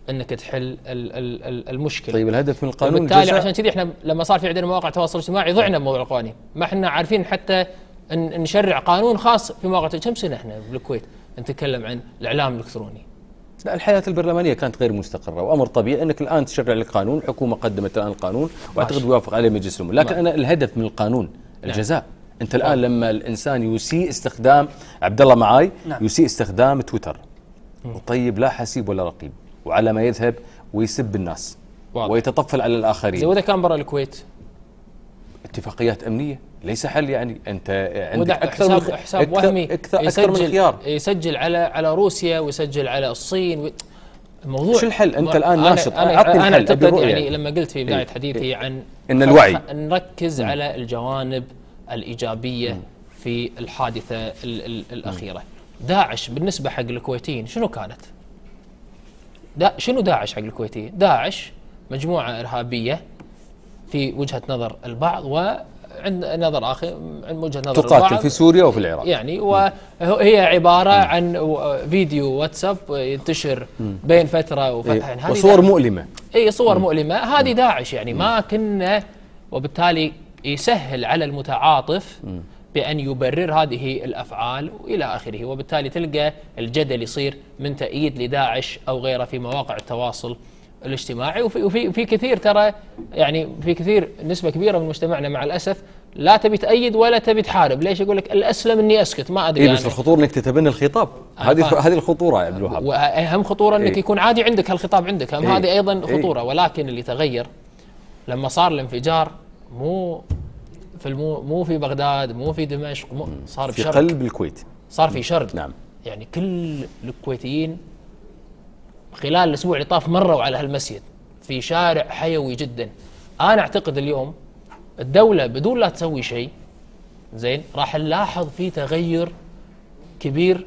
S3: انك تحل المشكله.
S1: طيب الهدف من القانون
S3: بالتالي عشان كذي احنا لما صار في عندنا مواقع التواصل الاجتماعي ضعنا بموضوع القوانين، ما احنا عارفين حتى نشرع قانون خاص في مواقع. كم سنه احنا بالكويت نتكلم عن الاعلام الالكتروني؟
S1: لا، الحياة البرلمانية كانت غير مستقرة، وأمر طبيعي أنك الآن تشرع لك قانون، الحكومة قدمت الآن القانون وأعتقد يوافق عليه مجلس الأمة، لكن أنا الهدف من القانون الجزاء. أنت الآن لما الإنسان يسيء استخدام، عبد الله معاي، يسيء استخدام تويتر، وطيب لا حسيب ولا رقيب، وعلى ما يذهب ويسب الناس ويتطفل على الآخرين.
S3: وإذا كان برا الكويت
S1: اتفاقيات أمنية ليس حل، يعني أنت عندك أكثر
S3: حساب وهمي
S1: أكثر من خيار،
S3: يسجل على روسيا ويسجل على الصين. الموضوع
S1: شو الحل؟ أنت الآن ناشط،
S3: أنا أعتقد يعني لما قلت في بداية حديثي عن
S1: إن الوعي
S3: نركز على الجوانب الإيجابية في الحادثة الأخيرة. داعش بالنسبة حق الكويتيين شنو كانت؟ شنو داعش حق الكويتيين؟ داعش مجموعة إرهابية في وجهة نظر البعض، وعند نظر آخر عند وجهة نظر البعض
S1: تقاتل في سوريا وفي العراق
S3: يعني، وهي عبارة عن فيديو واتساب ينتشر بين فترة وفترة، يعني
S1: وصور مؤلمة.
S3: صور مؤلمة. هذه داعش يعني. ما كنا، وبالتالي يسهل على المتعاطف بأن يبرر هذه الأفعال وإلى آخره، وبالتالي تلقى الجدل يصير من تأييد لداعش أو غيره في مواقع التواصل الاجتماعي. وفي كثير ترى يعني في كثير نسبة كبيرة من مجتمعنا مع الأسف لا تبي تأيد ولا تبي تحارب. ليش؟ يقول لك الأسلم إني أسكت، ما أدري.
S1: بس الخطورة إنك تتبنى الخطاب، هذه الخطورة يا عبد الوهاب.
S3: وأهم خطورة إنك يكون عادي عندك هالخطاب عندك، هذه أيضا خطورة. ولكن اللي تغير لما صار الانفجار مو في بغداد، مو في دمشق، صار
S1: في قلب الكويت،
S3: صار في شرق.
S1: نعم.
S3: يعني كل الكويتيين خلال الأسبوع اللي طاف مروا على هالمسجد في شارع حيوي جدا. أنا أعتقد اليوم الدولة بدون لا تسوي شيء زين راح نلاحظ في تغير كبير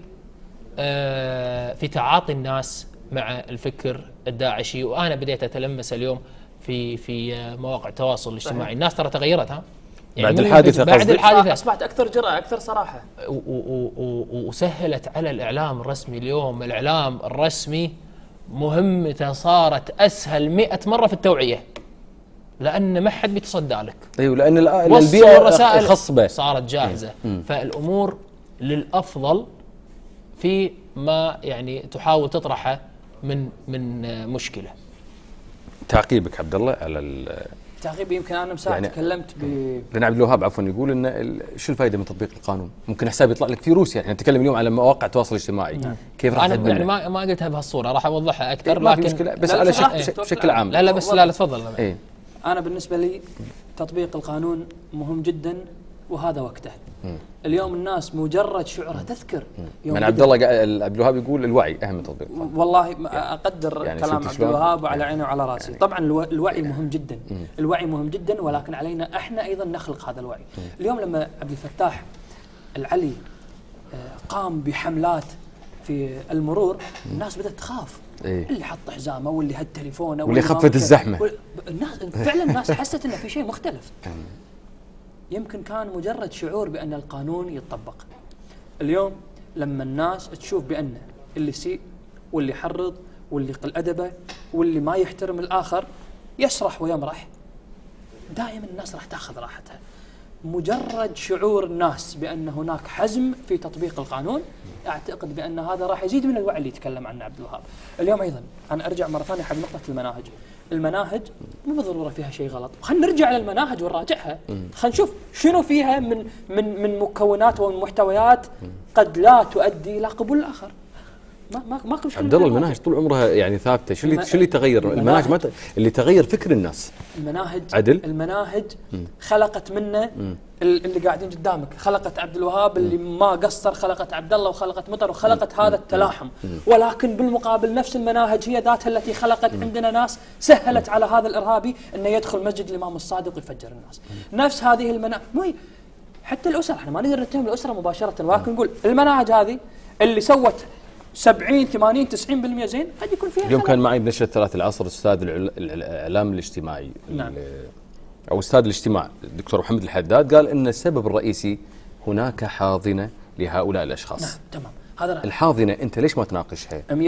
S3: في تعاطي الناس مع الفكر الداعشي. وأنا بديت أتلمس اليوم في مواقع التواصل الاجتماعي. الناس ترى تغيرت، يعني
S1: بعد الحادثة.
S3: بعد الحادثة
S2: أصبحت أكثر جرأة، أكثر صراحة،
S3: وسهلت على الإعلام الرسمي. اليوم الإعلام الرسمي مهمته صارت أسهل 100 مرة في التوعية، لأن ما حد بيتصدى لك.
S1: أيوة، لأن البيئة الخصبة
S3: صارت جاهزة. فالأمور للأفضل في ما يعني تحاول تطرحه من مشكلة.
S1: تعقيبك عبد الله على
S2: تعقيبي؟ يمكن أنا مساء يعني تكلمت
S1: لأن عبد الوهاب عفوا يقول إن شو الفائدة من تطبيق القانون؟ ممكن حساب يطلع لك في روسيا. يعني نتكلم اليوم على مواقع التواصل الاجتماعي. كيف راح
S3: أنا يعني ما قلتها بهالصورة، راح أوضحها أكثر.
S1: لكن بس على بشكل عام.
S3: لا بس لا تفضل.
S2: أنا بالنسبة لي تطبيق القانون مهم جدا، وهذا وقته. اليوم الناس مجرد شعورها تذكر
S1: من عبد الله عبد الوهاب يقول الوعي أهم من تطبيق القانون.
S2: والله أقدر يعني كلام عبد الوهاب وعلى عيني وعلى راسي. يعني طبعا الوعي مهم جدا، الوعي مهم جدا، ولكن علينا احنا ايضا نخلق هذا الوعي. اليوم لما عبد الفتاح العلي قام بحملات في المرور، الناس بدأت تخاف. اللي حط حزامه واللي هد تليفونه
S1: واللي خفت الزحمه.
S2: الناس فعلا الناس حست انه في شيء مختلف. يمكن كان مجرد شعور بأن القانون يتطبق. اليوم لما الناس تشوف بأن اللي يسيء واللي يحرض واللي يقل أدبه واللي ما يحترم الآخر يسرح ويمرح، دائما الناس راح تأخذ راحتها. مجرد شعور الناس بأن هناك حزم في تطبيق القانون، أعتقد بأن هذا راح يزيد من الوعي اللي يتكلم عنه عبد الوهاب. اليوم أيضا أنا أرجع مرة ثانية حق نقطة المناهج. المناهج مو بالضرورة فيها شيء غلط، خلينا نرجع للمناهج ونراجعها، خلينا نشوف شنو فيها من مكونات ومحتويات قد لا تؤدي إلى قبول الآخر. ما كل
S1: عبد الله المناهج طول عمرها يعني ثابته. شو اللي تغير؟ المناهج ما اللي تغير فكر الناس.
S2: المناهج
S1: عدل
S2: المناهج خلقت منا اللي قاعدين قدامك، خلقت عبد الوهاب اللي ما قصر، خلقت عبد الله وخلقت مطر وخلقت هذا التلاحم. ولكن بالمقابل نفس المناهج هي ذاتها التي خلقت عندنا ناس سهلت على هذا الارهابي انه يدخل مسجد الامام الصادق ويفجر الناس. نفس هذه المناهج حتى الاسره، احنا ما نقدر نتهم الاسره مباشره، ولكن نقول المناهج هذه اللي سوت 70 80 90% زين، قد يكون فيها
S1: اليوم كان معي بنشرة 3 العصر استاذ الاعلام الاجتماعي.
S2: نعم.
S1: او استاذ الاجتماع الدكتور محمد الحداد قال ان السبب الرئيسي هناك حاضنه لهؤلاء الاشخاص.
S2: نعم تمام، هذا
S1: الحاضنه انت ليش ما تناقشها؟
S2: 100%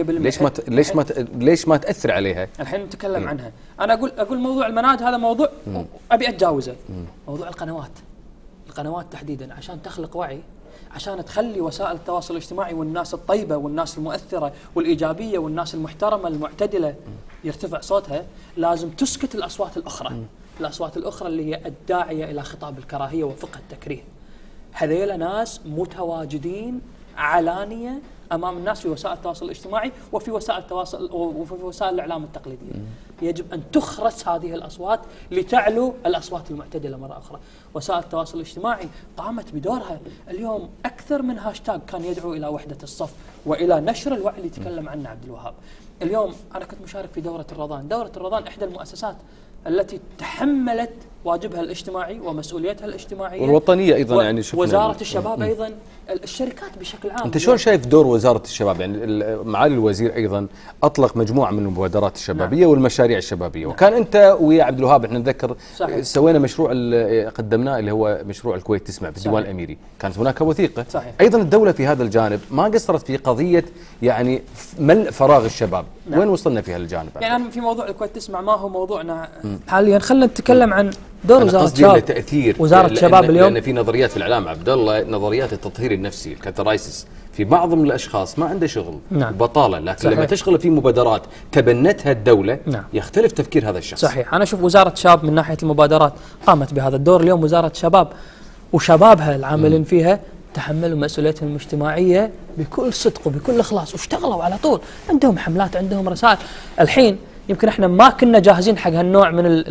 S1: ليش ما تاثر عليها؟
S2: الحين نتكلم عنها. انا اقول موضوع المناهج هذا موضوع ابي اتجاوزه. موضوع القنوات تحديدا عشان تخلق وعي، عشان تخلي وسائل التواصل الاجتماعي والناس الطيبه والناس المؤثره والايجابيه والناس المحترمه المعتدله يرتفع صوتها، لازم تسكت الاصوات الاخرى. الاصوات الاخرى اللي هي الداعيه الى خطاب الكراهيه وفقه التكريه. هذيلا ناس متواجدين علانيه امام الناس في وسائل التواصل الاجتماعي وفي وسائل التواصل وفي وسائل الاعلام التقليديه. يجب ان تخرس هذه الاصوات لتعلو الاصوات المعتدله مره اخرى. وسائل التواصل الاجتماعي قامت بدورها. اليوم اكثر من هاشتاج كان يدعو الى وحده الصف والى نشر الوعي اللي تكلم عنه عبد الوهاب. اليوم انا كنت مشارك في دوره الرضان. دوره الرضان احدى المؤسسات التي تحملت واجبها الاجتماعي ومسؤوليتها الاجتماعيه
S1: والوطنيه ايضا. يعني شفنا
S2: وزاره الشباب ايضا، الشركات بشكل عام.
S1: انت شلون شايف دور وزاره الشباب؟ يعني معالي الوزير ايضا اطلق مجموعه من المبادرات الشبابيه
S2: نعم.
S1: والمشاريع الشبابيه. نعم. وكان انت ويا عبد الوهاب احنا نتذكر سوينا مشروع قدمناه اللي هو مشروع الكويت تسمع في الديوان الاميري، كانت هناك وثيقه.
S2: صحيح.
S1: ايضا الدوله في هذا الجانب ما قصرت في قضيه يعني ملء فراغ الشباب. نعم. وين وصلنا في هالجانب؟
S2: يعني في موضوع الكويت تسمع ما هو موضوعنا حاليا. خلينا نتكلم عن دور وزاره الشباب.
S1: تأثير
S2: وزاره الشباب اليوم،
S1: لان في نظريات في الاعلام عبد الله، نظريات التطهير النفسي الكاتارايسيس، في بعض من الاشخاص ما عنده شغل. نعم. بطاله، لكن صحيح. لما تشغل في مبادرات تبنتها الدوله. نعم. يختلف تفكير هذا الشخص.
S2: صحيح. انا اشوف وزاره الشباب من ناحيه المبادرات قامت بهذا الدور. اليوم وزاره الشباب وشبابها العاملين فيها تحملوا مسؤوليتهم المجتمعيه بكل صدق وبكل اخلاص واشتغلوا على طول. عندهم حملات، عندهم رسائل. الحين يمكن احنا ما كنا جاهزين حق هالنوع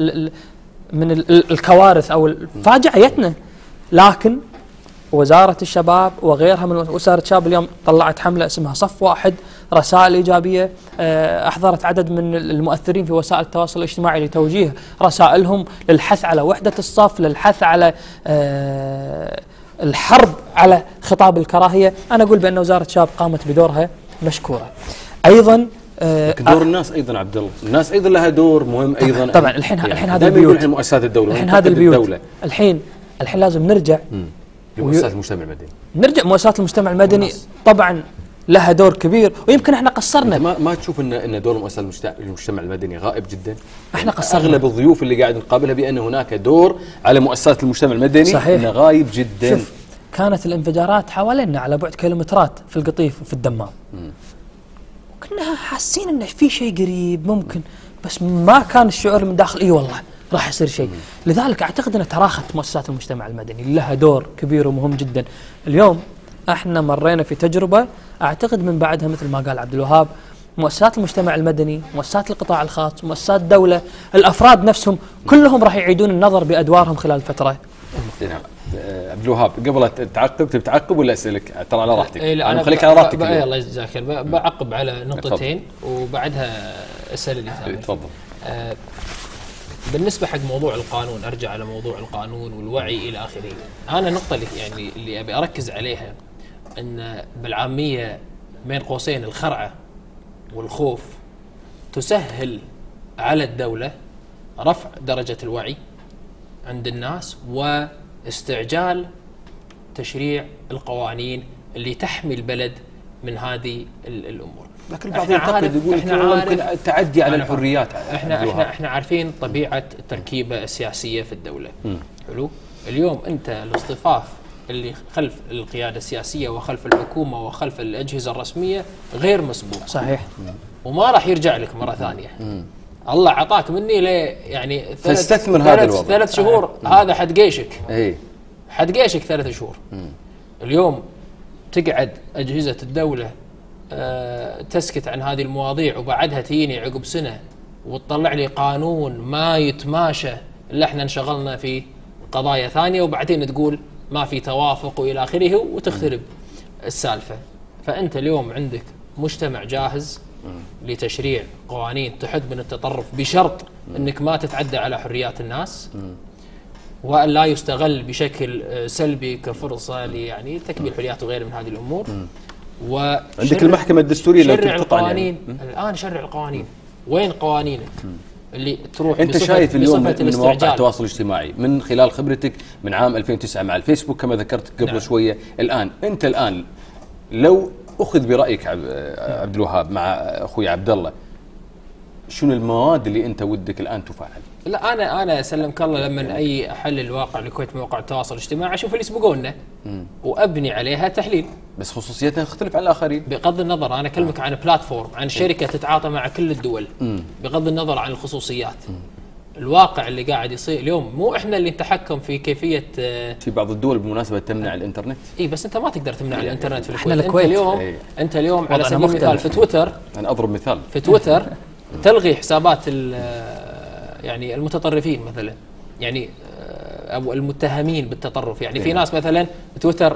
S2: من الكوارث او الفاجعه جتنا، لكن وزاره الشباب وغيرها من وزاره الشباب اليوم طلعت حمله اسمها صف واحد، رسائل ايجابيه. احضرت عدد من المؤثرين في وسائل التواصل الاجتماعي لتوجيه رسائلهم للحث على وحده الصف، للحث على الحرب على خطاب الكراهيه. انا اقول بان وزاره الشباب قامت بدورها مشكوره. ايضا
S1: دور الناس ايضا عبد الله، الناس ايضا لها دور مهم ايضا.
S2: طبعا الحين هذا البيوت،
S1: الحين مؤسسات الدوله،
S2: الحين هذا البيوت، الحين لازم نرجع
S1: لمؤسسات المجتمع المدني.
S2: نرجع مؤسسات المجتمع المدني طبعا لها دور كبير، ويمكن احنا قصرنا.
S1: ما تشوف ان دور مؤسسات المجتمع المدني غائب جدا؟
S2: احنا قصرنا.
S1: اغلب الضيوف اللي قاعد نقابلها بان هناك دور على مؤسسات المجتمع المدني. صحيح. انه غايب جدا.
S2: شوف، كانت الانفجارات حوالينا على بعد كيلومترات في القطيف وفي الدمام. كنا حاسين انه في شيء قريب ممكن، بس ما كان الشعور من داخل والله راح يصير شيء. لذلك اعتقد ان تراخت مؤسسات المجتمع المدني، لها دور كبير ومهم جدا. اليوم احنا مرينا في تجربه اعتقد من بعدها مثل ما قال عبد الوهاب مؤسسات المجتمع المدني، مؤسسات القطاع الخاص، مؤسسات الدوله، الافراد نفسهم كلهم راح يعيدون النظر بادوارهم خلال الفتره.
S1: عبد الوهاب قبل تعقب ولا اسالك؟ ترى على راحتك.
S3: انا
S1: خليك على راحتك.
S3: الله يجزاك خير. بعقب على نقطتين وبعدها اسال اللي ثاني.
S1: تفضل.
S3: بالنسبه حق موضوع القانون، ارجع على موضوع القانون والوعي الى اخره. انا النقطه اللي ابي اركز عليها ان بالعاميه بين قوسين الخرعه والخوف تسهل على الدوله رفع درجه الوعي عند الناس واستعجال تشريع القوانين اللي تحمي البلد من هذه الامور.
S1: لكن البعض يعتقد يقول ممكن التعدي على الحريات.
S3: احنا عارفين طبيعه التركيبه السياسيه في الدوله. حلو. اليوم انت الاصطفاف اللي خلف القياده السياسيه وخلف الحكومه وخلف الاجهزه الرسميه غير مسبوق.
S2: صحيح.
S3: وما راح يرجع لك مره ثانيه. الله عطاك مني يعني
S1: فاستثمر هذا الوضع.
S3: 3 شهور هذا حد جيشك.
S1: اي
S3: حد جيشك 3 شهور. اليوم تقعد اجهزه الدوله تسكت عن هذه المواضيع وبعدها تجيني عقب سنه وتطلع لي قانون ما يتماشى الا احنا انشغلنا في قضايا ثانيه وبعدين تقول ما في توافق والى اخره وتخترب السالفه. فانت اليوم عندك مجتمع جاهز لتشريع قوانين تحد من التطرف بشرط انك ما تتعدى على حريات الناس وان لا يستغل بشكل سلبي كفرصه يعني تكميل حريات وغيره من هذه الامور.
S1: عندك المحكمه الدستوريه اللي
S3: شرع القوانين. الان شرع القوانين. وين قوانينك اللي تروح؟
S1: انت شايف اليوم من مواقع التواصل الاجتماعي من خلال خبرتك من عام 2009 مع الفيسبوك كما ذكرت قبل شويه، انت الان لو أخذ برأيك عبد الوهاب مع أخوي عبد الله، شنو المواد اللي أنت ودك الآن تفعل؟
S3: لا انا سلمك الله لما اي احلل واقع الكويت مواقع التواصل الاجتماعي اشوف اللي يسبقونا وابني عليها تحليل.
S1: بس خصوصيتنا تختلف عن الآخرين.
S3: بغض النظر انا اكلمك عن بلاتفورم، عن شركه تتعاطى مع كل الدول، بغض النظر عن الخصوصيات. الواقع اللي قاعد يصير اليوم مو احنا اللي نتحكم في كيفيه.
S1: في بعض الدول بالمناسبه تمنع الانترنت.
S3: اي بس انت ما تقدر تمنع الانترنت في الكويت.
S2: احنا الكويت
S3: انت اليوم على سبيل المثال في تويتر،
S1: انا اضرب مثال
S3: في تويتر تلغي حسابات يعني المتطرفين مثلا، يعني او المتهمين بالتطرف. يعني في ناس مثلا تويتر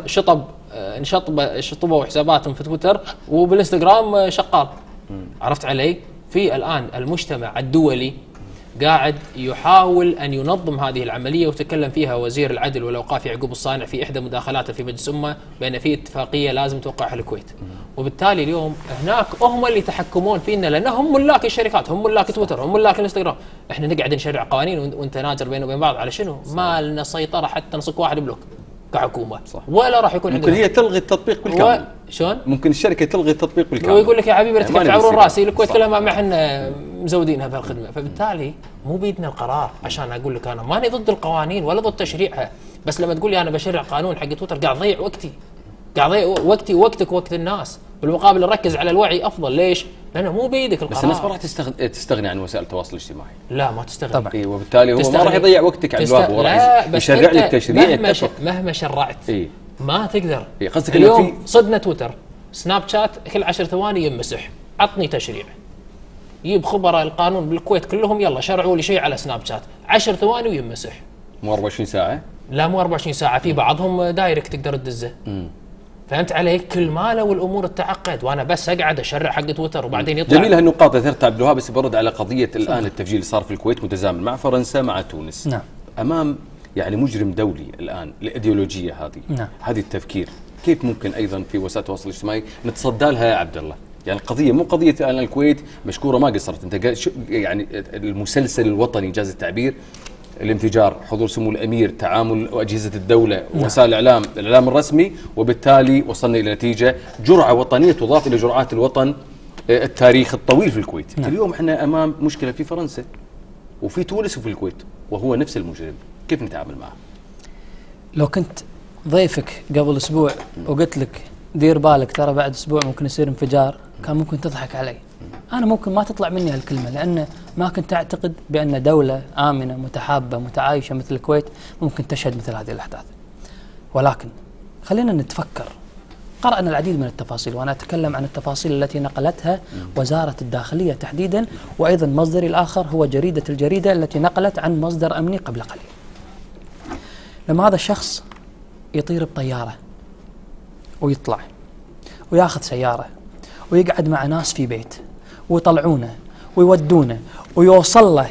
S3: شطبوا حساباتهم في تويتر وبالانستغرام شغال. عرفت علي؟ في الان المجتمع الدولي قاعد يحاول أن ينظم هذه العملية، وتكلم فيها وزير العدل والأوقاف يعقوب الصانع في إحدى مداخلاته في مجلس الأمة بأن في اتفاقية لازم توقعها الكويت. وبالتالي اليوم هناك هم اللي يتحكمون فينا، لأنهم ملاك الشركات، هم ملاك تويتر، هم ملاك الانستغرام. احنا نقعد نشرع قوانين وانت ناجر بينه وبين بعض على شنو؟ ما لنا سيطرة حتى نصك واحد بلوك كحكومة. صح. ولا راح يكون
S1: ممكن هي تلغي التطبيق بالكامل.
S3: شلون؟
S1: ممكن الشركة تلغي التطبيق بالكامل.
S3: ويقول لك يا حبيبي لا تعورون راسي، الكويت كلها ما احنا مزودينها بهالخدمة. فبالتالي مو بيدنا القرار. عشان اقول لك انا ماني ضد القوانين ولا ضد تشريعها، بس لما تقول لي انا بشرع قانون حق تويتر قاعد اضيع وقتي، قاعد اضيع وقتي ووقتك ووقت الناس. بالمقابل نركز على الوعي افضل. ليش؟ لانه مو بيدك القرار.
S1: بس الناس ما راح تستغني عن وسائل التواصل الاجتماعي.
S3: لا ما تستغني
S2: طبعا.
S1: إيه، وبالتالي هو ما راح يضيع وقتك على الواب، هو راح يشرع لك تشريع.
S3: مهما شرعت
S1: إيه؟
S3: ما تقدر.
S1: إيه، قصدك
S3: اليوم صدنا تويتر، سناب شات كل 10 ثواني يمسح. عطني تشريع، يجيب خبراء القانون بالكويت كلهم يلا شرعوا لي شيء على سناب شات 10 ثواني ويمسح.
S1: مو 24 ساعة؟
S3: لا مو 24 ساعة، في بعضهم دايركت تقدر تدزه. فهمت علي؟ كل ما لو الامور التعقد وانا بس اقعد اشرع حق تويتر وبعدين يطلع.
S1: جميل هالنقاط ذكرت عبد الوهاب، بس برد على قضيه الان التفجير اللي صار في الكويت متزامن مع فرنسا مع تونس.
S2: نعم.
S1: امام يعني مجرم دولي الان، الايديولوجيه هذه.
S2: نعم.
S1: هذه التفكير كيف ممكن ايضا في وسائل التواصل الاجتماعي نتصدى لها يا عبد الله؟ يعني القضيه مو قضيه الان الكويت مشكوره ما قصرت، انت يعني المسلسل الوطني انجاز التعبير، الانفجار، حضور سمو الامير، تعامل واجهزه الدوله، وسائل الاعلام الرسمي، وبالتالي وصلنا الى نتيجه جرعه وطنيه تضاف الى جرعات الوطن التاريخ الطويل في الكويت. اليوم احنا امام مشكله في فرنسا وفي تونس وفي الكويت وهو نفس المجرم، كيف نتعامل معه؟
S2: لو كنت ضيفك قبل اسبوع وقلت لك دير بالك ترى بعد اسبوع ممكن يصير انفجار، كان ممكن تضحك علي. أنا ممكن ما تطلع مني هالكلمة، لأن ما كنت أعتقد بأن دولة آمنة متحابة متعايشة مثل الكويت ممكن تشهد مثل هذه الأحداث. ولكن خلينا نتفكر. قرأنا العديد من التفاصيل، وأنا أتكلم عن التفاصيل التي نقلتها وزارة الداخلية تحديدا، وأيضا مصدري الآخر هو الجريدة التي نقلت عن مصدر أمني قبل قليل. لما هذا الشخص يطير بطيارة ويطلع وياخذ سيارة ويقعد مع ناس في بيت ويطلعونه ويودونه ويوصل له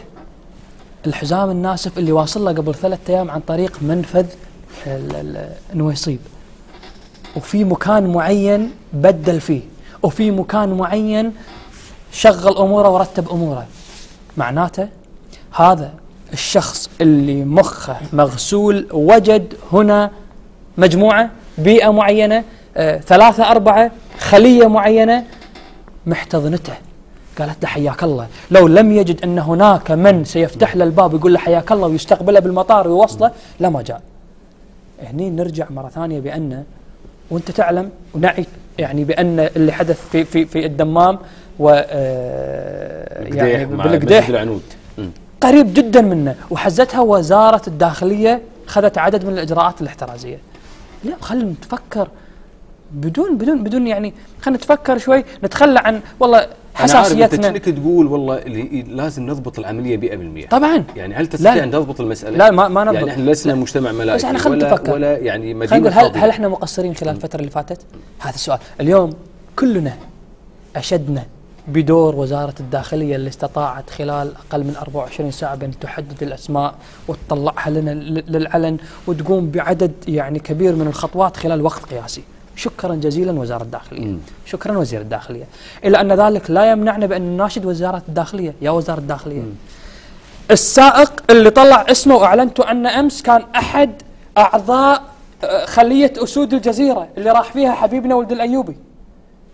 S2: الحزام الناسف اللي واصل له قبل 3 أيام عن طريق منفذ النويصيب، وفي مكان معين بدل فيه، وفي مكان معين شغل أموره ورتب أموره. معناته هذا الشخص اللي مخه مغسول وجد هنا مجموعة، بيئة معينة، 3 4 خلية معينة محتضنته، قالت له حياك الله. لو لم يجد أن هناك من سيفتح له الباب ويقول له حياك الله ويستقبله بالمطار ويوصله لما جاء. هني نرجع مرة ثانية بأن وانت تعلم ونعي يعني بأن اللي حدث في الدمام و يعني بالقديح قريب جدا منه، وحزتها وزارة الداخلية، خذت عدد من الإجراءات الاحترازية. لا خلينا نتفكر بدون يعني خلينا نتفكر شوي، نتخلى عن والله حساسيتنا.
S1: أنت تقول والله لازم نضبط العملية 100%.
S2: طبعا.
S1: يعني هل تستطيع أن تضبط المسألة؟
S2: لا ما نضبط.
S1: يعني احنا لسنا مجتمع ملائكي ولا يعني مدينة
S2: فاضية. هل احنا مقصرين خلال الفترة اللي فاتت؟ هذا السؤال. اليوم كلنا أشدنا بدور وزارة الداخلية اللي استطاعت خلال أقل من 24 ساعة بأن تحدد الأسماء وتطلعها لنا للعلن وتقوم بعدد يعني كبير من الخطوات خلال وقت قياسي. شكرا جزيلا وزارة الداخلية. شكرا وزير الداخلية. إلا أن ذلك لا يمنعنا بأن نناشد وزارة الداخلية. يا وزارة الداخلية، السائق اللي طلع اسمه وأعلنته أن أمس كان أحد أعضاء خلية أسود الجزيرة اللي راح فيها حبيبنا ولد الأيوبي،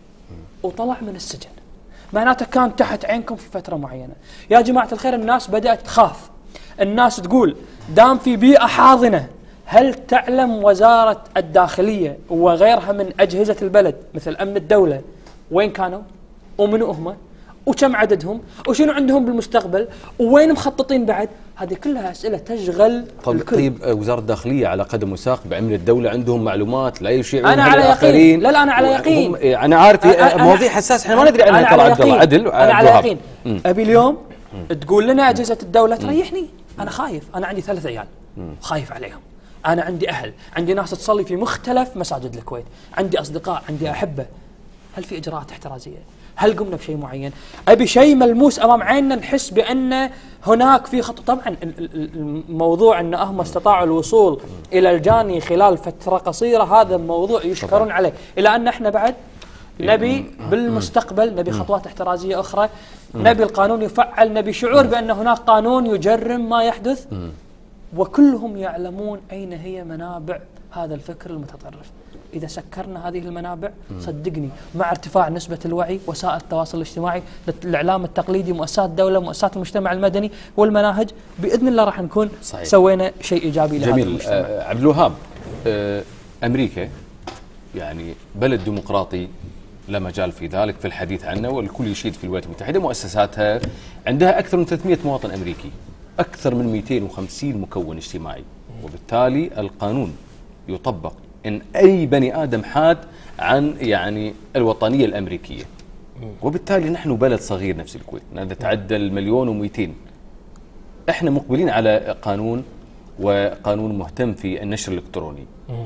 S2: وطلع من السجن، معناته كان تحت عينكم في فترة معينة. يا جماعة الخير الناس بدأت تخاف، الناس تقول دام في بيئة حاضنة. هل تعلم وزارة الداخلية وغيرها من أجهزة البلد مثل أمن الدولة وين كانوا ومنو هم وكم عددهم وشنو عندهم بالمستقبل وين مخططين بعد؟ هذه كلها أسئلة تشغل الكل.
S1: طيب وزارة الداخلية على قدم وساق بأمن الدولة عندهم معلومات لا يشيعون
S2: أنا على يقين. لا أنا على يقين.
S1: أنا عارف مواضيع حساس احنا ما ندري عنها ترى عبد الله عدل.
S2: أنا على يقين. أبي اليوم تقول لنا أجهزة الدولة تريحني، أنا خايف، أنا عندي 3 عيال خايف عليهم، أنا عندي أهل، عندي ناس تصلي في مختلف مساجد الكويت، عندي أصدقاء، عندي أحبة. هل في إجراءات احترازية؟ هل قمنا بشيء معين؟ أبي شيء ملموس أمام عيننا نحس بأن هناك في خطة. طبعا الموضوع أن هم استطاعوا الوصول إلى الجاني خلال فترة قصيرة هذا موضوع يشكرون عليه، إلى أن احنا بعد نبي بالمستقبل نبي خطوات احترازية أخرى، نبي القانون يفعل، نبي شعور بأن هناك قانون يجرم ما يحدث. وكلهم يعلمون أين هي منابع هذا الفكر المتطرف. إذا سكرنا هذه المنابع صدقني مع ارتفاع نسبة الوعي وسائل التواصل الاجتماعي، الإعلام التقليدي، مؤسسات الدولة، مؤسسات المجتمع المدني والمناهج، بإذن الله راح نكون صحيح. سوينا شيء إيجابي لهذا المجتمع.
S1: عبد الوهاب، أمريكا يعني بلد ديمقراطي لا مجال في ذلك في الحديث عنه، والكل يشيد في الولايات المتحدة مؤسساتها عندها أكثر من 300 مواطن أمريكي، أكثر من 250 مكون اجتماعي، وبالتالي القانون يطبق إن أي بني آدم حاد عن يعني الوطنية الأمريكية. وبالتالي نحن بلد صغير نفس الكويت نتعدى 1,200,000. احنا مقبلين على قانون، وقانون مهتم في النشر الإلكتروني.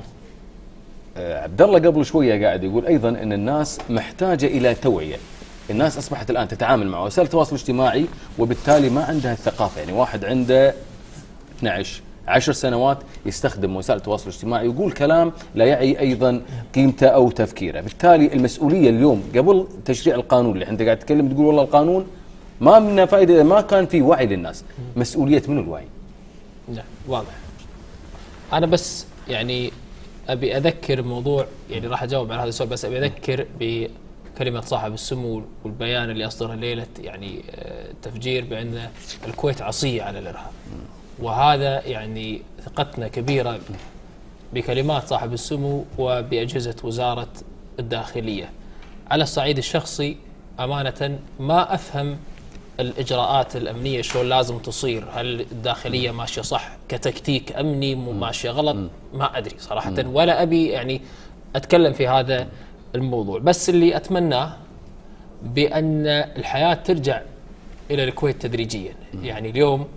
S1: عبد الله قبل شوية قاعد يقول أيضا أن الناس محتاجة إلى توعية. الناس أصبحت الآن تتعامل مع وسائل التواصل الاجتماعي وبالتالي ما عندها الثقافة. يعني واحد عنده 10 سنوات يستخدم وسائل التواصل الاجتماعي ويقول كلام لا يعي أيضا قيمته أو تفكيره. بالتالي المسؤولية اليوم قبل تشريع القانون اللي أنت قاعد تتكلم تقول والله القانون ما منه فائدة، ما كان في وعي للناس. مسؤولية منو الوعي؟
S3: نعم واضح. أنا بس يعني أبي أذكر موضوع، يعني راح أجاوب على هذا السؤال، بس أبي أذكر بكلمة صاحب السمو والبيان اللي أصدره ليلة يعني تفجير بأن الكويت عصية على الإرهاب. وهذا يعني ثقتنا كبيرة بكلمات صاحب السمو وبأجهزة وزارة الداخلية. على الصعيد الشخصي أمانة ما أفهم الإجراءات الأمنية شلون لازم تصير، هل الداخلية ماشية صح كتكتيك أمني ماشية غلط، ما أدري صراحة، ولا أبي يعني أتكلم في هذا الموضوع. بس اللي أتمناه بأن الحياة ترجع إلى الكويت تدريجيا. يعني اليوم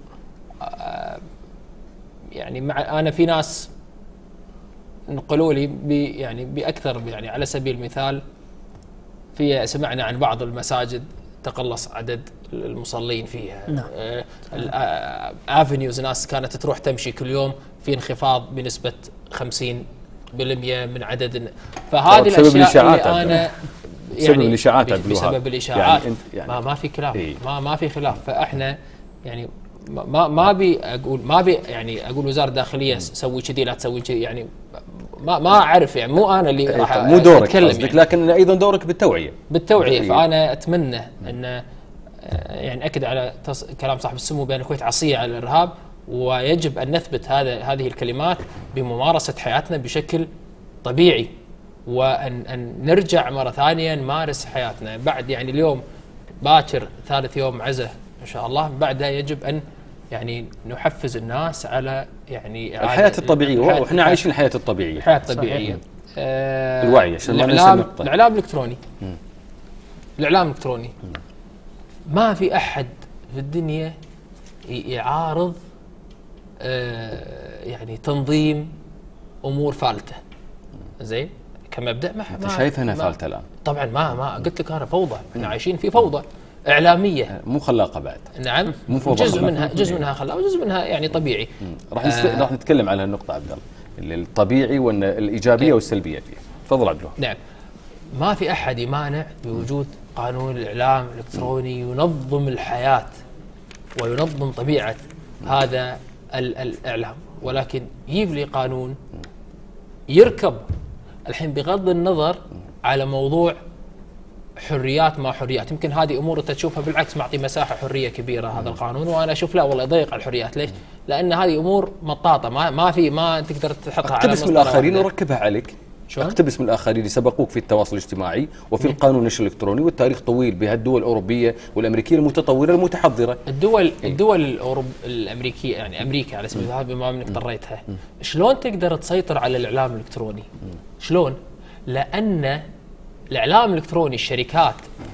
S3: يعني أنا في ناس نقلوا لي يعني بأكثر، يعني على سبيل المثال في سمعنا عن بعض المساجد تقلص عدد المصلين فيها. افنيوز ناس كانت تروح تمشي كل يوم في انخفاض بنسبة 50% من عدد. فهذه الأشياء اللي أنا يعني بسبب الإشاعات يعني ما في خلاف. ما في خلاف. فإحنا يعني ما بي يعني أقول وزارة الداخلية سوي كذي لا تسوي كذي، يعني ما أعرف، يعني مو أنا اللي راح
S1: مو دورك
S3: أتكلم
S1: يعني. لكن أيضا دورك بالتوعية.
S3: فأنا أتمنى أن يعني أكد على كلام صاحب السمو بأن الكويت عصية على الإرهاب، ويجب أن نثبت هذه الكلمات بممارسة حياتنا بشكل طبيعي، وأن نرجع مرة ثانية نمارس حياتنا. بعد يعني اليوم باكر ثالث يوم عزة إن شاء الله، بعدها يجب أن يعني نحفز الناس على يعني
S1: الحياة الطبيعية، وإحنا عايشين الحياة الطبيعية.
S3: الحياة الطبيعية.
S1: الوعي عشان ما ننسى النقطة.
S3: الإعلام الإلكتروني. الإعلام الإلكتروني ما في أحد في الدنيا يعارض يعني تنظيم أمور فالتة. زين كمبدأ
S1: أنت شايفها أنها فالتة الآن؟
S3: طبعا ما قلت لك أنا فوضى، احنا عايشين في فوضى إعلامية
S1: مو خلاقة بعد.
S3: نعم جزء منها خلاقة وجزء منها يعني طبيعي.
S1: راح نتكلم على النقطة عبد الله، الطبيعي والإيجابية والسلبية فيها. تفضل عبد الله.
S3: نعم ما في أحد يمانع بوجود قانون الإعلام الإلكتروني ينظم الحياة وينظم طبيعة هذا الإعلام، ولكن يجيب لي قانون يركب الحين بغض النظر على موضوع حريات ما حريات. يمكن هذه امور انت تشوفها بالعكس معطي مساحه حريه كبيره هذا القانون، وانا اشوف لا والله يضيق على الحريات. ليش؟ لان هذه امور مطاطه ما تقدر تحطها على
S1: اقتبس من الاخرين وركبها عليك.
S3: شلون؟
S1: اقتبس من الاخرين اللي سبقوك في التواصل الاجتماعي وفي القانون النشر الالكتروني، والتاريخ طويل بهالدول الاوروبيه والامريكيه المتطوره المتحضره.
S3: الدول الامريكيه، يعني امريكا على سبيل المثال بما انك طريتها، شلون تقدر تسيطر على الاعلام الالكتروني؟ شلون؟ لان الاعلام الالكتروني الشركات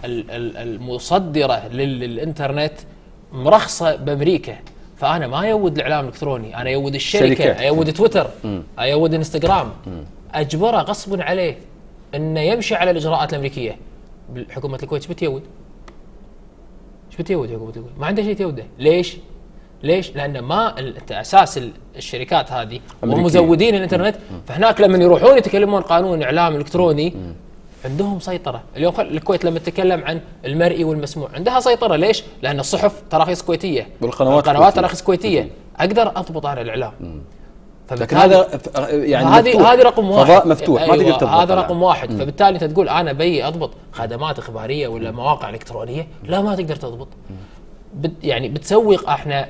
S3: المصدره للانترنت مرخصه بامريكا، فانا ما ايود الاعلام الالكتروني، انا ايود الشركه، ايود تويتر، ايود انستغرام، اجبره غصب عليه انه يمشي على الاجراءات الامريكيه. حكومه الكويت ايش بتيود؟ ايش بتيود حكومه الكويت؟ ما عندها شيء تيوده. ليش؟ لان ما اساس الشركات هذه ومزودين الانترنت، فهناك لما يروحون يتكلمون قانون اعلام الكتروني عندهم سيطره. اليوم الكويت لما تتكلم عن المرئي والمسموع عندها سيطره. ليش؟ لان الصحف تراخيص كويتيه والقنوات تراخيص كويتيه، اقدر اضبط انا الاعلام.
S1: لكن هذا يعني
S3: هذه رقم واحد،
S1: فضاء مفتوح ما تقدر تضبط.
S3: هذا رقم واحد. فبالتالي انت تقول انا بي اضبط خدمات اخباريه ولا مواقع الكترونيه، لا ما تقدر تضبط. يعني بتسوق احنا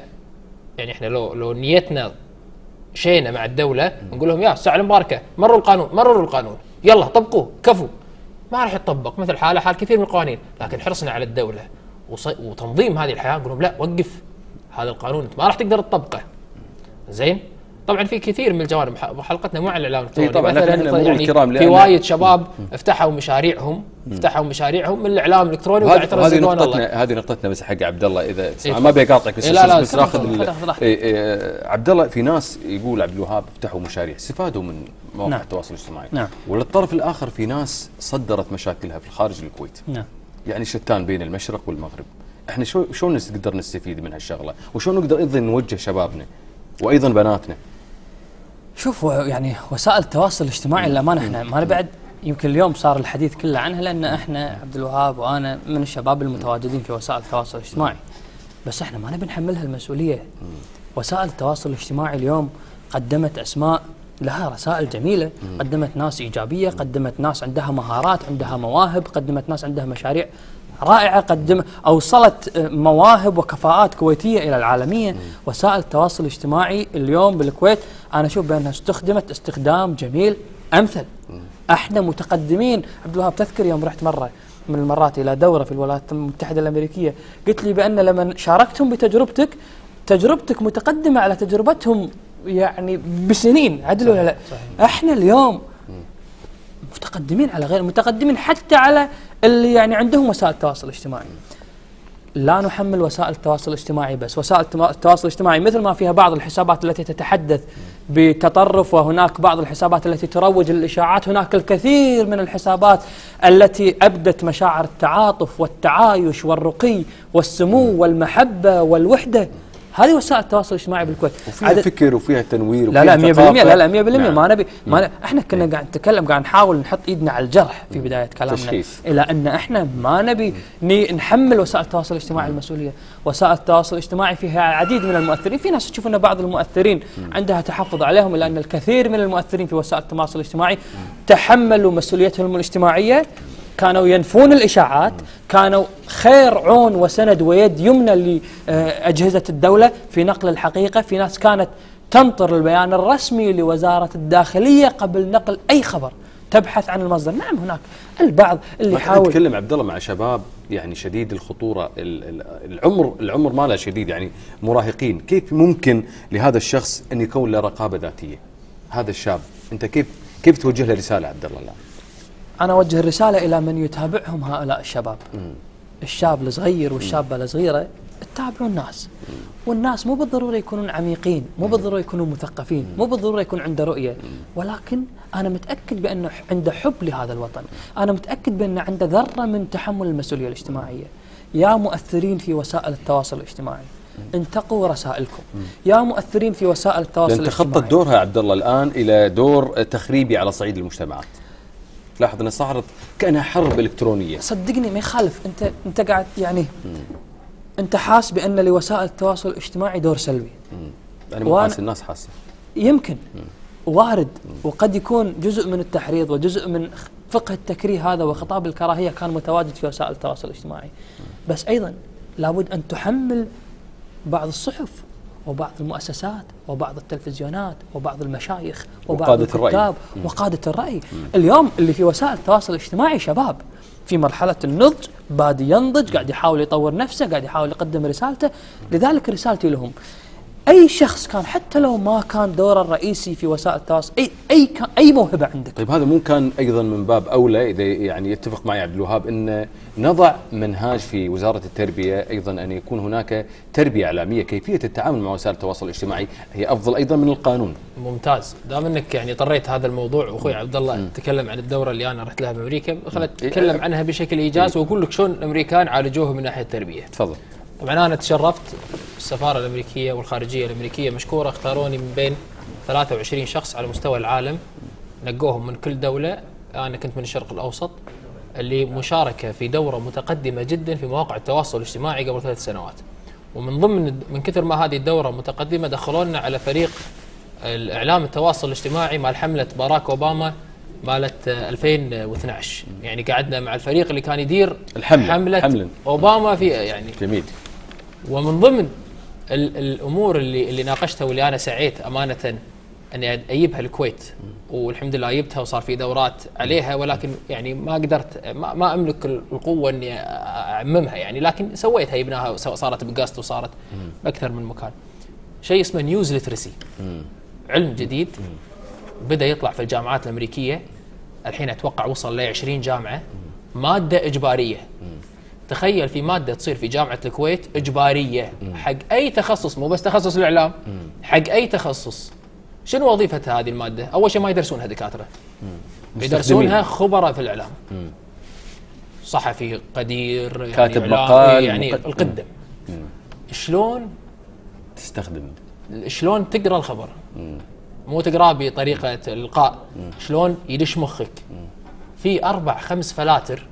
S3: لو نيتنا شينا مع الدوله نقول لهم يا الساعه المباركه مرروا القانون يلا طبقوه كفو، ما راح يطبق مثل حال كثير من القوانين. لكن حرصنا على الدوله وتنظيم هذه الحياه نقول لهم لا وقف هذا القانون انت ما راح تقدر تطبقه. زين. طبعا في كثير من الجوانب، حلقتنا مو عن الاعلام الالكتروني
S1: طبعا،
S3: مثلا يعني في وايد شباب فتحوا مشاريعهم من الاعلام الالكتروني وقاعد يترصدون.
S1: هذه نقطتنا بس حق عبد الله، اذا ما ابي اقاطعك بس ناخذ عبد الله. في ناس يقول عبد الوهاب فتحوا مشاريع استفادوا من مواقع التواصل الاجتماعي، وللطرف الاخر في ناس صدرت مشاكلها في خارج الكويت. يعني شتان بين المشرق والمغرب. احنا شلون نقدر نستفيد من هالشغله، وشلون نقدر ايضا نوجه شبابنا وايضا بناتنا؟
S2: شوف، يعني وسائل التواصل الاجتماعي للامانه احنا ما بعد يمكن اليوم صار الحديث كله عنها، لان احنا عبد الوهاب وانا من الشباب المتواجدين في وسائل التواصل الاجتماعي، بس احنا ما نبي نحملها المسؤوليه. وسائل التواصل الاجتماعي اليوم قدمت اسماء لها رسائل جميله، قدمت ناس ايجابيه، قدمت ناس عندها مهارات، عندها مواهب، قدمت ناس عندها مشاريع رائعه، اوصلت مواهب وكفاءات كويتيه الى العالميه. وسائل التواصل الاجتماعي اليوم بالكويت انا اشوف بانها استخدمت استخدام جميل امثل. احنا متقدمين. عبد الوهاب تذكر يوم رحت مره من المرات الى دوره في الولايات المتحده الامريكيه، قلت لي بان لما شاركتهم تجربتك متقدمه على تجربتهم يعني بسنين. عدل ولا لا؟ احنا اليوم متقدمين على غير متقدمين، حتى على اللي يعني عندهم وسائل التواصل الاجتماعي. لا نحمل وسائل التواصل الاجتماعي بس. وسائل التواصل الاجتماعي مثل ما فيها بعض الحسابات التي تتحدث بتطرف، وهناك بعض الحسابات التي تروج للإشاعات، هناك الكثير من الحسابات التي أبدت مشاعر التعاطف والتعايش والرقي والسمو والمحبة والوحدة. هذه وسائل التواصل الاجتماعي بالكويت.
S1: وفيها فكر وفيها تنوير
S2: لا 100%. لا 100%. ما نبي احنا كنا قاعد نتكلم، قاعد نحاول نحط ايدنا على الجرح في بدايه كلامنا، الى ان احنا ما نبي نحمل وسائل التواصل الاجتماعي المسؤوليه. وسائل التواصل الاجتماعي فيها العديد من المؤثرين. في ناس تشوف ان بعض المؤثرين عندها تحفظ عليهم، الا ان الكثير من المؤثرين في وسائل التواصل الاجتماعي تحملوا مسؤوليتهم الاجتماعيه، كانوا ينفون الإشاعات، كانوا خير عون وسند ويد يمنى لأجهزة الدولة في نقل الحقيقة. في ناس كانت تنطر البيان الرسمي لوزارة الداخلية قبل نقل أي خبر، تبحث عن المصدر. نعم هناك البعض اللي يحاول.
S1: نتكلم عبد الله مع شباب يعني شديد الخطورة، العمر ما له شديد، يعني مراهقين. كيف ممكن لهذا الشخص أن يكون له رقابة ذاتية؟ هذا الشاب أنت كيف توجه له رسالة عبد الله الآن؟
S2: أنا أوجه الرسالة إلى من يتابعهم هؤلاء الشباب. الشاب الصغير والشابة الصغيرة تتابعوا الناس، والناس مو بالضرورة يكونون عميقين، مو بالضرورة يكونون مثقفين، مو بالضرورة يكون عنده رؤية، ولكن أنا متأكد بأنه عنده حب لهذا الوطن، أنا متأكد بأنه عنده ذرة من تحمل المسؤولية الاجتماعية. يا مؤثرين في وسائل التواصل الاجتماعي، انتقوا رسائلكم. يا مؤثرين في وسائل التواصل الاجتماعي،
S1: تخطط دورها عبد الله الآن إلى دور تخريبي على صعيد المجتمعات. لاحظ أنها صارت كأنها حرب إلكترونية.
S2: صدقني ما يخالف. أنت قاعد يعني أنت حاس بأن لوسائل التواصل الاجتماعي دور سلبي.
S1: أنا مو حاسس، الناس حاسة.
S2: يمكن وارد، وقد يكون جزء من التحريض وجزء من فقه التكريه هذا وخطاب الكراهية كان متواجد في وسائل التواصل الاجتماعي، بس أيضا لابد أن تحمل بعض الصحف وبعض المؤسسات وبعض التلفزيونات وبعض المشايخ وبعض الكتاب وقادة الرأي. اليوم اللي في وسائل التواصل الاجتماعي شباب في مرحلة النضج، بادي ينضج، قاعد يحاول يطور نفسه، قاعد يحاول يقدم رسالته. لذلك رسالتي لهم أي شخص كان حتى لو ما كان دوره الرئيسي في وسائل التواصل، أي موهبة عندك.
S1: طيب هذا مو كان أيضا من باب أولى إذا يعني يتفق معي عبد الوهاب أن نضع منهاج في وزارة التربية أيضا أن يكون هناك تربية إعلامية، كيفية التعامل مع وسائل التواصل الاجتماعي هي أفضل أيضا من القانون.
S3: ممتاز، دام انك يعني طريت هذا الموضوع واخوي عبد الله تكلم عن الدوره اللي انا رحت لها بامريكا، خليني اتكلم عنها بشكل ايجاز واقول لك شلون الامريكان عالجوها من ناحيه التربيه.
S1: تفضل.
S3: طبعا انا تشرفت السفاره الامريكيه والخارجيه الامريكيه مشكوره، اختاروني من بين 23 شخص على مستوى العالم، نقوهم من كل دوله، انا كنت من الشرق الاوسط، اللي مشاركه في دوره متقدمه جدا في مواقع التواصل الاجتماعي قبل 3 سنوات. ومن ضمن من كثر ما هذه الدوره متقدمه دخلونا على فريق الاعلام التواصل الاجتماعي مال حمله باراك اوباما مالت 2012. يعني قعدنا مع الفريق اللي كان يدير حمله اوباما في يعني
S1: جميل.
S3: ومن ضمن الامور اللي ناقشتها واللي انا سعيت امانه اني اجيبها الكويت، والحمد لله جبتها وصار في دورات عليها، ولكن يعني ما قدرت، ما املك القوه اني اعممها يعني، لكن سويتها، جبناها صارت بقسط وصارت باكثر من مكان. شيء اسمه نيوز ليترسي، علم جديد بدا يطلع في الجامعات الامريكيه، الحين اتوقع وصل ل 20 جامعه، ماده اجباريه. تخيل في ماده تصير في جامعه الكويت اجباريه حق اي تخصص، مو بس تخصص الاعلام، حق اي تخصص. شنو وظيفتها هذه الماده؟ اول شيء ما يدرسونها دكاتره، يدرسونها خبراء في الاعلام، صحفي قدير يعني
S1: كاتب مقال
S3: يعني القدم. شلون
S1: تستخدم، شلون
S3: تقرا الخبر، مو تقراه بطريقه القاء، شلون يدش مخك. في 4-5 فلاتر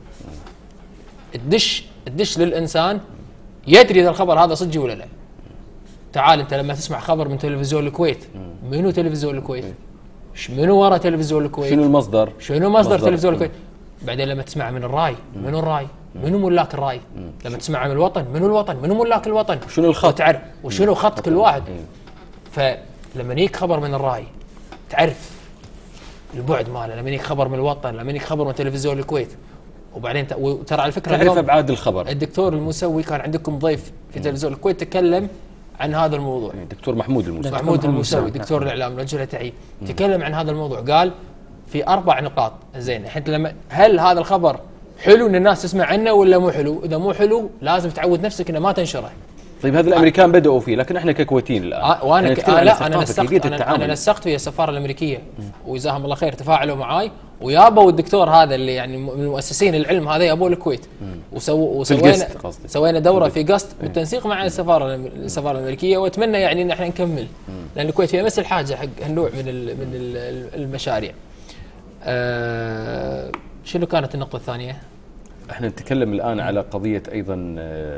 S3: تدش للانسان يدري اذا الخبر هذا صدقي ولا لا. تعال انت لما تسمع خبر من تلفزيون الكويت، منو تلفزيون الكويت؟ منو ورا تلفزيون الكويت؟
S1: شنو المصدر؟
S3: شنو مصدر تلفزيون الكويت؟ بعدين لما تسمع من الراي، منو الراي؟ منو ملاك الراي؟ لما تسمع من الوطن، منو الوطن؟ منو ملاك الوطن؟
S1: شنو الخط؟
S3: تعرف وشنو خط كل واحد. فلما يجيك خبر من الراي تعرف البعد ماله، لما يجيك خبر من الوطن، لما يجيك خبر من تلفزيون الكويت. وبعدين وترى على فكره
S1: تعرف ابعاد الخبر.
S3: الدكتور المسوي كان عندكم ضيف في تلفزيون الكويت تكلم عن هذا الموضوع،
S1: دكتور محمود
S3: المسوي دكتور الاعلام رجل تعيين، تكلم عن هذا الموضوع، قال في 4 نقاط. زين الحين لما هل هذا الخبر حلو ان الناس تسمع عنه ولا مو حلو؟ اذا مو حلو لازم تعود نفسك انه ما تنشره.
S1: طيب هذا الامريكان بدأوا فيه، لكن احنا ككويتيين الان
S3: وانا انا نسقت ويا السفاره الامريكيه وجزاهم الله خير، تفاعلوا معاي ويابوا الدكتور هذا اللي يعني من مؤسسين العلم هذا يابوا الكويت، سوينا دوره في قسط بالتنسيق مع السفاره الامريكيه، واتمنى يعني ان احنا نكمل، لان الكويت فيها مثل الحاجه حق هالنوع من المشاريع. شنو كانت النقطه الثانيه؟
S1: احنا نتكلم الان على قضيه ايضا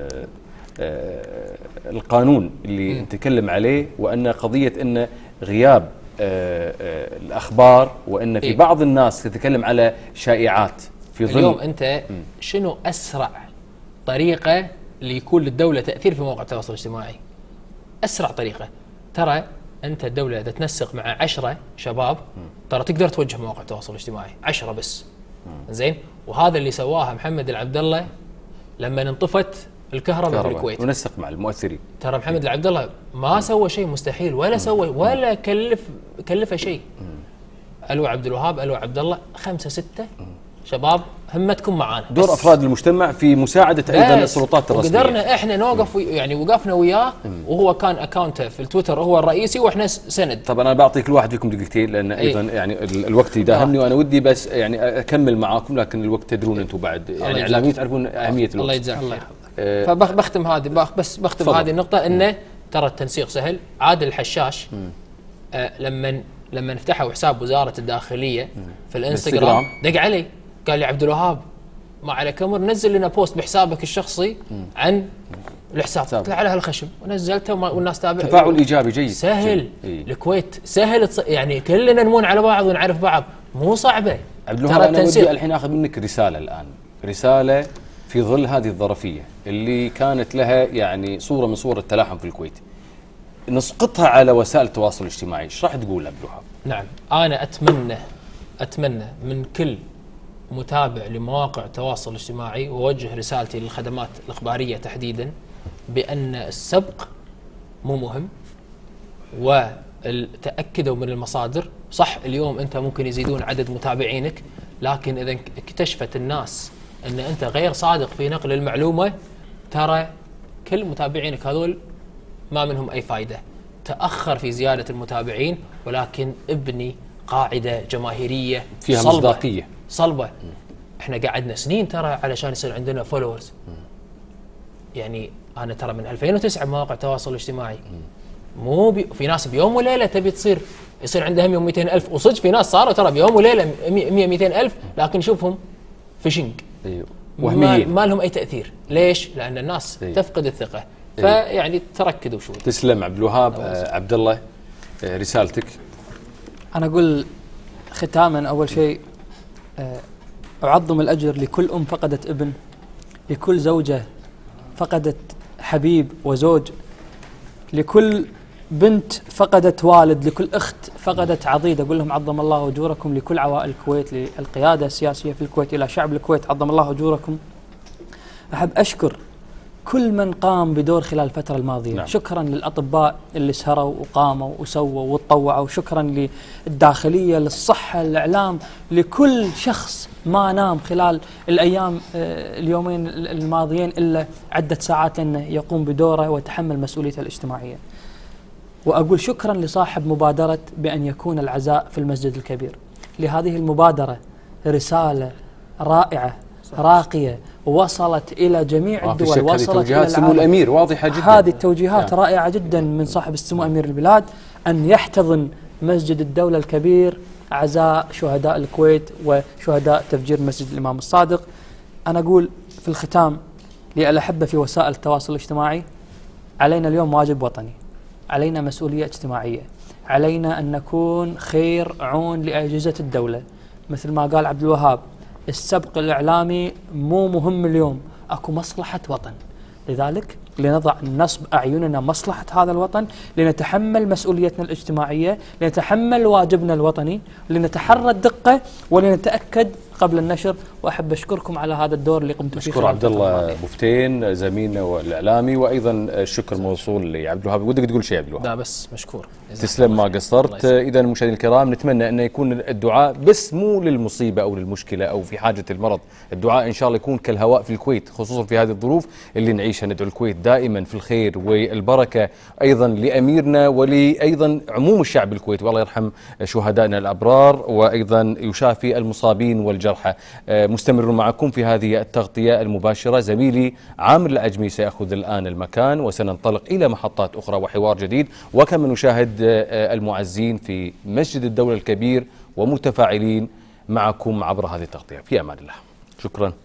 S1: القانون اللي نتكلم عليه، وأن قضية أن غياب الأخبار، وأن في بعض الناس تتكلم على شائعات في ظل.
S3: اليوم أنت شنو أسرع طريقة اللي يكون للدولة تأثير في مواقع التواصل الاجتماعي؟ أسرع طريقة، ترى أنت الدولة إذا تنسق مع 10 شباب ترى تقدر توجه مواقع التواصل الاجتماعي، 10 بس. زين، وهذا اللي سواها محمد العبد الله لما انطفت الكهرباء في الكويت،
S1: ونسق مع المؤثرين.
S3: ترى محمد العبد الله ما سوى شيء مستحيل، ولا سوى ولا كلفه شيء. الو عبد الوهاب، الو عبد الله، 5-6 شباب همتكم معانا.
S1: دور افراد المجتمع في مساعده ايضا السلطات الرسميه.
S3: وقدرنا احنا نوقف، يعني وقفنا وياه، وهو كان اكاونته في التويتر هو الرئيسي واحنا سند.
S1: طبعا انا بعطي كل واحد فيكم دقيقتين لان ايضا يعني الوقت يداهمني، وانا ودي بس يعني اكمل معاكم، لكن الوقت تدرون انتم بعد يعني اعلاميين تعرفون اهميه الوقت. الله
S3: يجزاك خير. فبختم هذه بهذه النقطه، انه ترى التنسيق سهل. عادل الحشاش لما فتحوا حساب وزاره الداخليه في الانستغرام دق علي قال لي عبد الوهاب ما عليك امر، نزل لنا بوست بحسابك الشخصي عن الحساب. قلت له على هالخشم، ونزلته والناس تابع.
S1: تفاعل ايجابي جيد،
S3: سهل. الكويت سهل، يعني كلنا نمون على بعض ونعرف بعض، مو صعبه.
S1: عبد الوهاب، أنا ودي الحين آخذ منك رسالة الآن، رسالة في ظل هذه الظرفية اللي كانت لها يعني صورة من صور التلاحم في الكويت، نسقطها على وسائل التواصل الاجتماعي، ايش راح تقول عبد الوهاب؟
S3: نعم، أنا أتمنى من كل متابع لمواقع التواصل الاجتماعي، ووجه رسالتي للخدمات الإخبارية تحديدا، بأن السبق مو مهم، وتأكدوا من المصادر. صح اليوم أنت ممكن يزيدون عدد متابعينك، لكن إذا اكتشفت الناس أن أنت غير صادق في نقل المعلومة، ترى كل متابعينك هذول ما منهم أي فائدة. تأخر في زيادة المتابعين، ولكن ابني قاعدة جماهيرية
S1: فيها مصداقية
S3: صلبة. احنا قعدنا سنين ترى علشان يصير عندنا فولورز. يعني أنا ترى من 2009 مواقع التواصل الاجتماعي، في ناس بيوم وليلة تبي يصير عندها 100 و200 ألف، وصدق في ناس صاروا ترى بيوم وليلة 100 200 ألف، لكن شوفهم فيشنج،
S1: وهميين،
S3: ما لهم أي تأثير. ليش؟ لأن الناس تفقد الثقة. فيعني تركدوا شوي.
S1: تسلم عبد الوهاب. عبد الله، رسالتك.
S2: أنا أقول ختاما أول شيء أعظم الأجر لكل أم فقدت ابن، لكل زوجة فقدت حبيب وزوج، لكل بنت فقدت والد، لكل أخت فقدت عضيد. أقول لهم عظم الله أجوركم. لكل عوائل الكويت، للقيادة السياسية في الكويت، إلى شعب الكويت، عظم الله أجوركم. أحب أشكر كل من قام بدور خلال الفترة الماضية.
S1: نعم.
S2: شكرا للأطباء اللي سهروا وقاموا وسووا وتطوعوا، شكرا للداخلية، للصحة، الإعلام، لكل شخص ما نام خلال الأيام اليومين الماضيين إلا عدة ساعات، لأنه يقوم بدوره ويتحمل مسؤوليته الاجتماعية. وأقول شكرا لصاحب مبادرة بأن يكون العزاء في المسجد الكبير. لهذه المبادرة رسالة رائعة راقية وصلت إلى جميع الدول، وصلت إلى
S1: سمو الأمير واضحة جدا.
S2: هذه التوجيهات رائعة جدا من صاحب السمو أمير البلاد، أن يحتضن مسجد الدولة الكبير عزاء شهداء الكويت وشهداء تفجير مسجد الإمام الصادق. أنا أقول في الختام للأحبة في وسائل التواصل الاجتماعي، علينا اليوم واجب وطني، علينا مسؤولية اجتماعية، علينا أن نكون خير عون لأجهزة الدولة. مثل ما قال عبد الوهاب، السبق الإعلامي مو مهم اليوم، أكو مصلحة وطن. لذلك لنضع نصب أعيننا مصلحة هذا الوطن، لنتحمل مسؤوليتنا الاجتماعية، لنتحمل واجبنا الوطني، لنتحرى الدقة، ولنتأكد قبل النشر. وأحب أشكركم على هذا الدور اللي قمتوا فيه.
S1: أشكر عبد الله بوفتين زميلنا والإعلامي، وأيضا الشكر موصول لعبد الوهاب. ودك تقول شيء عبد الوهاب؟
S3: لا بس مشكور،
S1: تسلم، ما قصرت. إذا مشاهدينا الكرام، نتمنى أن يكون الدعاء بس مو للمصيبة أو للمشكلة أو في حاجة المرض، الدعاء إن شاء الله يكون كالهواء في الكويت، خصوصا في هذه الظروف اللي نعيشها. ندعو الكويت دائما في الخير والبركة، أيضا لأميرنا ولأيضا عموم الشعب الكويتي، والله يرحم شهدائنا الأبرار وأيضا يشافي المصابين والجرحى. مستمر معكم في هذه التغطية المباشرة. زميلي عامر العجمي سيأخذ الآن المكان، وسننطلق إلى محطات أخرى وحوار جديد، وكما نشاهد المعزين في مسجد الدولة الكبير ومتفاعلين معكم عبر هذه التغطية. في أمان الله، شكرا.